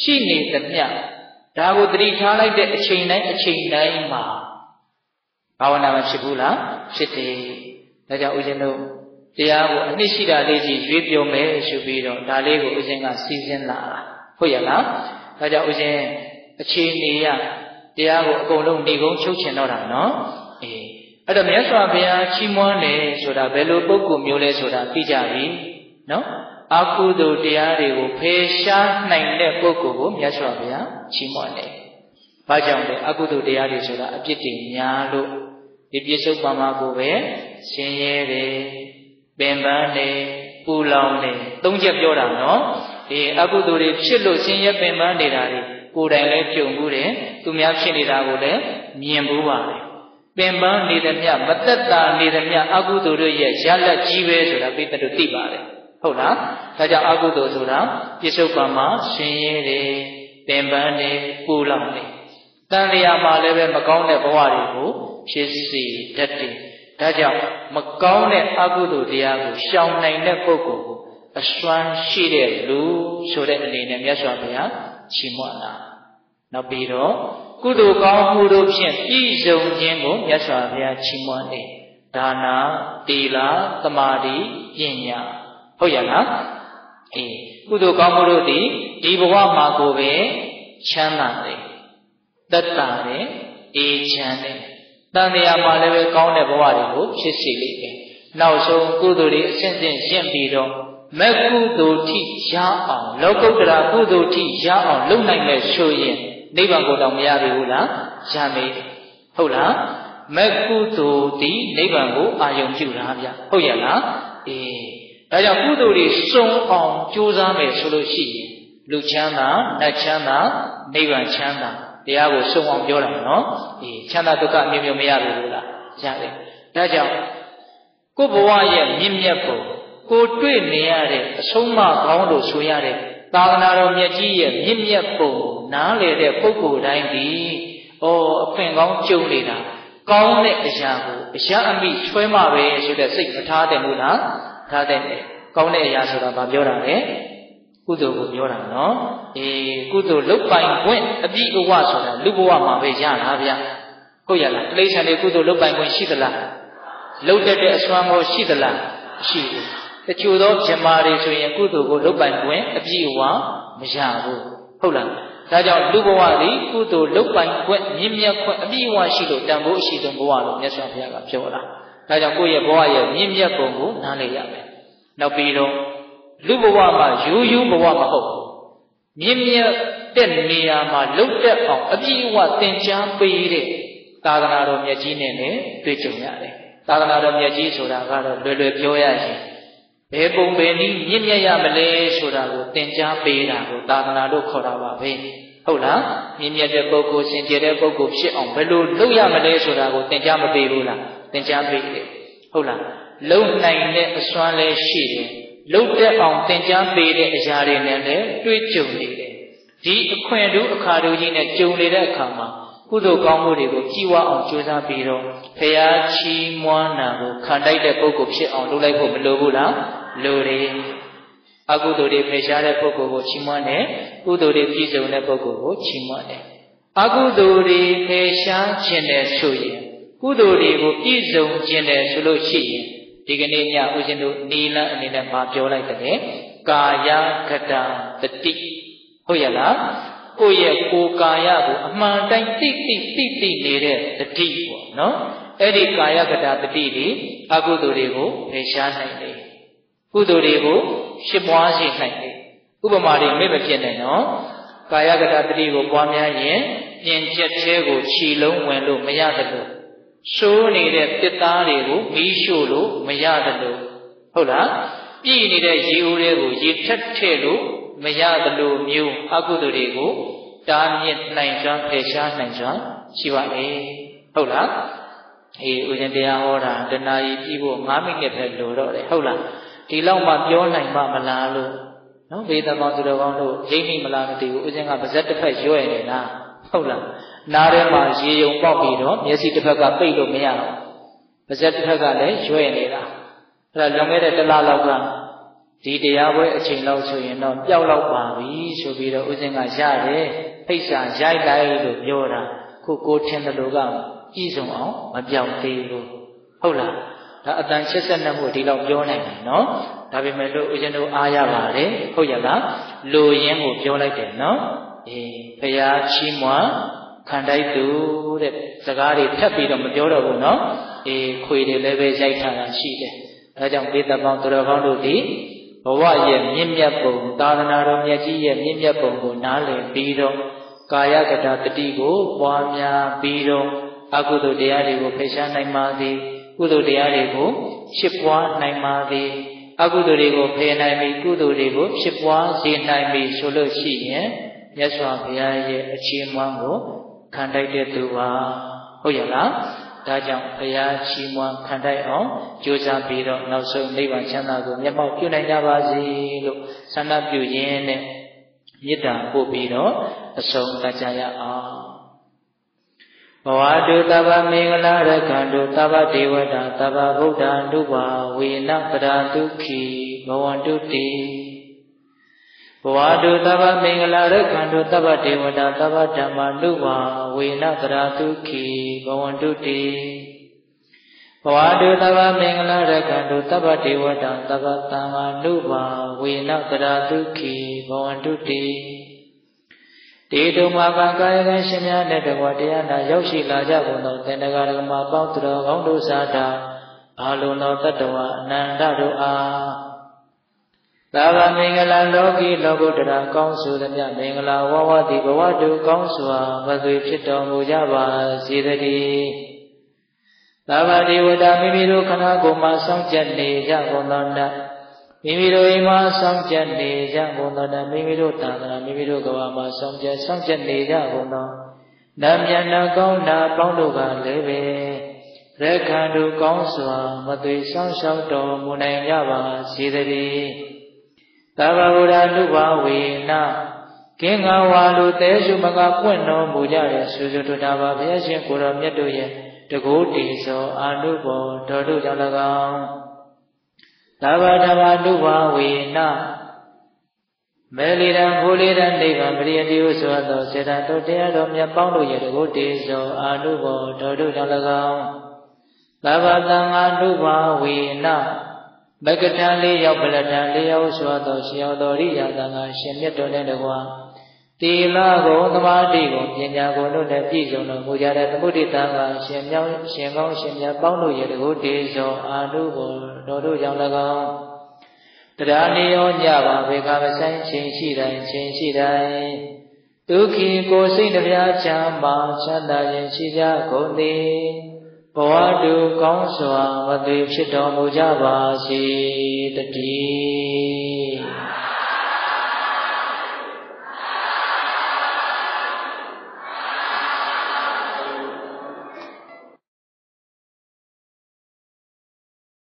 Speaker 1: ဒါကိုသတိထားလိုက်တဲ့အချိန်တိုင်းမှာဘာဝနာမဖြစ်ဘူးလားဖြစ်တယ်ဒါကြောင့်ဦးဇင်းတို့တရားကိုအနှစ်ရှိတာလေးကြီးရွေးပြောမယ်ဆိုပြီးတော့ဒါလေးကိုဦးဇင်းကစီစဉ်လာတာဟုတ်ရဲ့လားဒါကြောင့်ဦးဇင်းအခြေအနေရတရားကိုအကုန်လုံးနေကုန်းချုပ်ချင်တော့တာနော်အဲ့တော့မြတ်စွာဘုရားချီးမွမ်းတယ်ဆိုတာဘယ်လိုပုဂ္ဂိုလ်မျိုးလဲဆိုတာသိကြပြီနော်အကုသိုလ်တရားတွေကိုဖယ်ရှားနိုင်တဲ့ပုဂ္ဂိုလ်ကိုမြတ်စွာဘုရားချီးမွမ်းတယ်ဘာကြောင့်လဲအကုသိုလ်တရားတွေဆိုတာအပြစ်တွေများလို့ဒီပြစ္ဆုတ်ပံမှာကိုပဲဆင်းရဲတယ်ပင်ပန်းတယ်ပူလောင်တယ်သုံးချက်ပြောတာနော်ဒီအကုသိုလ်တွေဖြစ်လို့ဆင်းရဲပင်ပန်းနေတာတွေကိုယ်တိုင်လည်းကြုံဘူးတယ်သူများဖြစ်နေတာကိုလည်းမြင်ဘူးပါတယ်ပင်ပန်းနေသည်မြမသက်တာနေသည်မြအကုသိုလ်တို့ရဲ့ရလက်ကြီးပဲဆိုတာပိဿတို့သိပါတယ်ဟုတ်လားဒါကြောင့်အကုသိုလ်ဆိုတာပြစ္ဆုတ်ပံမှာဆင်းရဲတယ်ပင်ပန်းတယ်ပူလောင်တယ်တန်လျာမှာလည်းပဲမကောင်းတဲ့ဘဝတွေကိုဖြစ်စေတတ်တယ်ဒါကြောင့်မကောင်းတဲ့အကုသိုလ်တရားကိုရှောင်နိုင်တဲ့ပုဂ္ဂိုလ်ကိုအစွမ်းရှိတဲ့လူဆိုတဲ့အနေနဲ့မြတ်စွာဘုရားချီးမွမ်းတာနောက်ပြီးတော့ကုသိုလ်ကောင်းမှုတို့ဖြင့်ပြည့်စုံခြင်းကိုမြတ်စွာဘုရားချီးမွမ်းတယ်ဒါနာသီလသမာဓိပညာဟုတ်ရလားကုသိုလ်ကောင်းမှုတို့သည်ဒီဘဝမှာကိုပဲချမ်းသာတယ်သက်သာတယ်အေးချမ်းတယ်တန်တရားမှာလည်းပဲကောင်းတဲ့ဘဝတွေကိုဖြစ်စေလိမ့်မယ်နောက်ဆုံးကုသိုလ်တွေအစဉ်စဉ်ရှင်းပြီးတော့မကုသိုလ်ထိရအောင်လောကုတ္တရာကုသိုလ်ထိရအောင်လုပ်နိုင်မဲ့ဆိုရင်နိဗ္ဗာန်ကိုတော့မရပြီဘူးလားရမယ်ဟုတ်လားမကုသိုလ်ဒီနိဗ္ဗာန်ကိုအာရုံပြုတာဗျဟုတ်ရလားဒါကြောင့်ကုသိုလ်တွေစုံအောင်ကြိုးစားမယ်ဆိုလို့ရှိရင်လူချမ်းသာနတ်ချမ်းသာနိဗ္ဗာန်ချမ်းသာတရားကိုစုံအောင်ပြောတာနော်ချမ်းသာဒုက္ခအမျိုးမျိုးမရဘူးလားရတယ်ဒါကြောင့်ကိုယ်ဘဝရဲ့မြင့်မြတ်ပုံကိုတွေ့နေရတဲ့အဆုံးအမကောင်းလို့ဆိုရတဲ့သာသနာတော်မြတ်ကြီးရဲ့မြင့်မြတ်ပုံနားလေတဲ့ပုဂ္ဂိုလ်တိုင်းဒီအခွင့်ကောင်းကြုံနေတာကောင်းတဲ့အရာကိုအရာအမိဆွဲမှပဲဆိုတဲ့စိတ်မထားတယ်လို့လားထားတယ်ကောင်းတဲ့အရာဆိုတာဘာပြောတာလဲကုသိုလ်ကိုပြောတာနော်ကုသိုလ်လုပ်ပိုင်ခွင့်အပြည့်အဝဆိုတာလူဘဝမှာပဲရတာဗျဟုတ်ရလားတိရစ္ဆာန်တွေကုသိုလ်လုပ်ပိုင်ခွင့်ရှိသလားလုပ်တတ်တဲ့အစွမ်းကိုရှိသလားရှိဘူးတချို့သောဇမားတွေဆိုရင်ကုသိုလ်ကိုလုပ်ပိုင်ခွင့်အပြည့်အဝမရဘူးဟုတ်လားဒါကြောင့်လူဘဝသည်ကုသိုလ်လုပ်ပိုင်ခွင့်မြင့်မြတ်ခွင့်အပြည့်အဝရှိလို့တန်ဖိုးအရှိဆုံးဘဝလို့မြတ်စွာဘုရားကပြောတာဒါကြောင့်ကိုယ့်ရဲ့ဘဝရဲ့မြင့်မြတ်ပုံကိုနားလည်ရမယ်နောက်ပြီးတော့လူဘဝမှာရိုးရိုးဘဝမဟုတ်ဘူးမြင့်မြတ်တဲ့နေရာမှာလုပ်တတ်အောင်အပြည့်အဝသင်ကြားပေးတဲ့သာသနာတော်မြတ်ကြီးနဲ့လည်းတွေ့ကြုံရတယ်သာသနာတော်မြတ်ကြီးဆိုတာကတော့လွယ်လွယ်ပြောရရင်ဘယ်ပုံပဲနည်းမြင့်မြတ်ရမလဲဆိုတာကိုသင်ကြားပေးတာကိုသာသနာလို့ခေါ်တာပါပဲဟုတ်လားမြင့်မြတ်တဲ့ပုဂ္ဂိုလ်စင်ကြယ်တဲ့ပုဂ္ဂိုလ်ဖြစ်အောင်ဘယ်လိုလုပ်ရမလဲဆိုတာကိုသင်ကြားမပေးဘူးလားသင်ကြားပေးတယ်ဟုတ်လားလုံနိုင်တဲ့အစွမ်းလည်းရှိတယ်လုံတက်အောင်သင်ကြားပေးတဲ့အရာတွေနဲ့လည်းတွေ့ကြုံနေတယ်ဒီအခွင့်အရေးအခါတို့ကြီးနဲ့ကြုံနေတဲ့အခါမှာကုသိုလ်ကောင်းမှုတွေကိုကြည်ဝအောင်ကြိုးစားပြီးတော့ဖရာချီးမွမ်းတာကိုခံတိုက်တဲ့ပုဂ္ဂိုလ်ဖြစ်အောင်လုပ်လိုက်ဖို့မလိုဘူးလားလိုတယ်အကုသိုလ်တွေဖယ်ရှားတဲ့ပုဂ္ဂိုလ်ကိုချီးမွမ်းတယ်ကုသိုလ်တွေပြည့်စုံတဲ့ပုဂ္ဂိုလ်ကိုချီးမွမ်းတယ်အကုသိုလ်တွေဖယ်ရှားခြင်းနဲ့ဆိုရင်ကုသိုလ်တွေကိုပြည့်စုံခြင်းနဲ့ဆိုလို့ရှိရင်ဒီကနေ့ညဦးဇင်းတို့နီလန်းအနေနဲ့မှာပြောလိုက်တယ်ကာယကတတတိဟုတ်ရလားကိုယ့်ရဲ့ကိုယ်ကာယကိုအမှန်တိုင်းသိနေတဲ့တတိပေါ့နော်အဲ့ဒီကာယကတတတိတွေအကုသိုလ်တွေကိုဖယ်ရှားနိုင်တယ်ကုသိုလ်တွေကိုဖြစ်ပွားစေနိုင်တယ်ဥပမာတွေမေ့မဖြစ်နိုင်နော်ကာယကတတတိကိုပွားများရင်ပြင်ချက်သေးကိုခြီလုံးဝင်လို့မရတယ်လို့ဆိုးနေတဲ့တစ်သားတွေကိုမီးရှို့လို့မရတယ်လို့ဟုတ်လားပြည့်နေတဲ့ရေအိုးတွေကိုရေထက်ထဲ့လို့မရတယ်လို့မျိုးအကုသိုလ်တွေကိုတားမြစ်နိုင်စွာဖယ်ရှားနိုင်စွာရှိပါလေဟုတ်လားဦးဇင်းတရားဟောတာတဏှာကြီးပြီးဖို့9မိနစ်ပဲလိုတော့တယ်ဟုတ်လားဒီလောက်မှပြောနိုင်မှမလားလို့နော်ဘေးသဘောသူတော်ကောင်းတို့ရိပ်မိမလားမသိဘူးဦးဇင်းကပါဇက်တစ်ဖက်ရွဲ့နေလားဟုတ်လားနားထဲမှာရေယုံပေါက်ပြီးတော့မျက်စိတစ်ဖက်ကပိတ်လို့မရတော့ပါဇက်တစ်ဖက်ကလည်းရွဲ့နေတာအဲ့ဒါလွန်ခဲ့တဲ့တစ်လလောက်ကဒီတရားပွဲအချိန်လောက်ဆိုရင်တော့ပျောက်လောက်ပါပြီဆိုပြီးတော့ဦးဇင်းကရတယ်ဖိတ်စာရိုက်လိုက်လို့ပြောတာခုကိုထင်တယ်လို့ကပြည်စုံအောင်မပြောင်းသေးဘူးဟုတ်လားဒါအတန်82မှုဒီလောက်ပြောနိုင်တယ်နော်ဒါပေမဲ့လို့ဦးဇင်းတို့အားရပါတယ်ဟုတ်ရလားလူရင်းကိုပြောလိုက်တယ်နော်ဘုရားချီးမွမ်းခံတိုက်သူတဲ့စကားတွေထပ်ပြီးတော့မပြောတော့ဘူးနော်ခွေတွေလည်းပဲရိုက်ထားတာရှိတယ်ဒါကြောင့်ဒေသပေါင်းသူတော်ကောင်းတို့ဒီဘဝရဲ့မြင့်မြတ်ပုံသာသနာတော်မြတ်ကြီးရဲ့မြင့်မြတ်ပုံကိုနားလည်ပြီးတော့ကာယကတတတိကိုပွားများပြီးတော့အကုသိုလ်တရားတွေကိုဖယ်ရှားနိုင်ပါသည်ကုသိုလ်တရားတွေကိုဖြစ်ပွားနိုင်ပါသည်အကုသိုလ်တွေကိုဖယ်နိုင်ပြီးကုသိုလ်တွေကိုဖြစ်ပွားစေနိုင်ပြီးဆိုလို့ရှိရင်မြတ်စွာဘုရားရဲ့အချီးမွမ်းကိုခံတိုက်တဲ့သူပါဟုတ်ရလားဒါကြောင့်ဘုရားချီးမွမ်းခံတိုက်အောင်ကြိုးစားပြီးတော့နောက်ဆုံးနိဗ္ဗာန်ချမ်းသာကိုမျက်မှောက်ပြုနိုင်ကြပါစေလို့ဆန္ဒပြုရင်းနဲ့မေတ္တာပို့ပြီးတော့အဆုံးသတ်ကြရအောင်ဘဝတုတဗ္ဗမင်္ဂလာရခန္တုတဗ္ဗဒေဝတာတဗ္ဗဗုဒ္ဓံတုပါဝေနပရာတုခိဘဝန္တုတိဘဝတုတဗ္ဗမင်္ဂလာရခန္တုတဗ္ဗဒေဝတာတဗ္ဗဓမ္မတုပါဝေနပရာတုခိဘဝန္တုတိဘဝတုတဗ္ဗမင်္ဂလာရခန္တုတဗ္ဗဒေဝတာတဗ္ဗသံဃာနုပါဝေနပရာတုခိဘဝန္တုတိတေတုမကကာယကံရှင်များနဲ့တကွတရားနာရောက်ရှိလာကြကုန်သောသင်္တဂရကမပေါင်းသူတော်ကောင်းတို့စားတာအာလုံးသောတတ္တဝအနန္တတို့အားသာဝမင်္ဂလာလောကီလောကုတ္တရာကောင်းစုသမျှမင်္ဂလာဝဝတိဘဝတုကောင်းစွာမသွေဖြစ်တော်မူကြပါစေတည်းသာဝတိဝတ္တမိမိတို့ခန္ဓာကိုယ်မှာစောင့်ကြနေကြကုန်သောနတ်မိမိတို့အိမ်မှာစောင့်ကြနေကြကုန်သောနတ်မိမိတို့သာသနာမိမိတို့ကဘာမှာစောင့်ကြနေကြကုန်သောနတ်မြတ်နာကောင်းနာပေါင်းတို့ကလည်းပဲရခန္တုကောင်းစွာမသွေဆောင်ရှောက်တော်မူနိုင်ကြပါစေတည်းသဗ္ဗဗုဒ္ဓနုဘာဝေနကင်္ဂဝါလူသေးစုမကပွင့်တော်မူကြတဲ့ဆုစုတ္တာပါဘုရားရှင်ကိုယ်တော်မြတ်တို့ရဲ့တကုတ္တိသောအာနုဘောတော်တို့ကြောင့်၎င်းသဗ္ဗဓမ္မနုဘာဝေနမေလီရန်ဘူလီရန်နိဗ္ဗာန်ပရိယတိဟုဆိုသောစေတတို့တရားတော်မြတ်ပေါင်းတို့ရဲ့တကုတ္တိသောအာနုဘောတော်တို့ကြောင့်၎င်းသဗ္ဗသံဃာနုဘာဝေနဘဂတံလေးရောက်ပလတံလေးရောက်ဆိုသောရှင်ရောက်တော်ရိယာသံဃာရှင်မြတ်တို့နဲ့တကွာသီလကိုသမာဓိကိုပညာကိုတို့နဲ့ပြည့်စုံတော်မူကြတဲ့သမုဒိတံဃာရှင်မြောင်းရှင်ကောင်းရှင်မြတ်ပေါင်းတို့ရဲ့တကုတ္တိသောအာနုဘောတော်တို့ကြောင့်၎င်းတရားနိယောညပါဘေကမဆိုင်ခြင်းရှိတိုင်းဒုက္ခိကိုစိတ်တရားချမ်းသာချမ်းသာခြင်းရှိကြကုန်သည်ဘဝတုကောင်းစွာမသွေဖြစ်တော်မူကြပါစေတည်း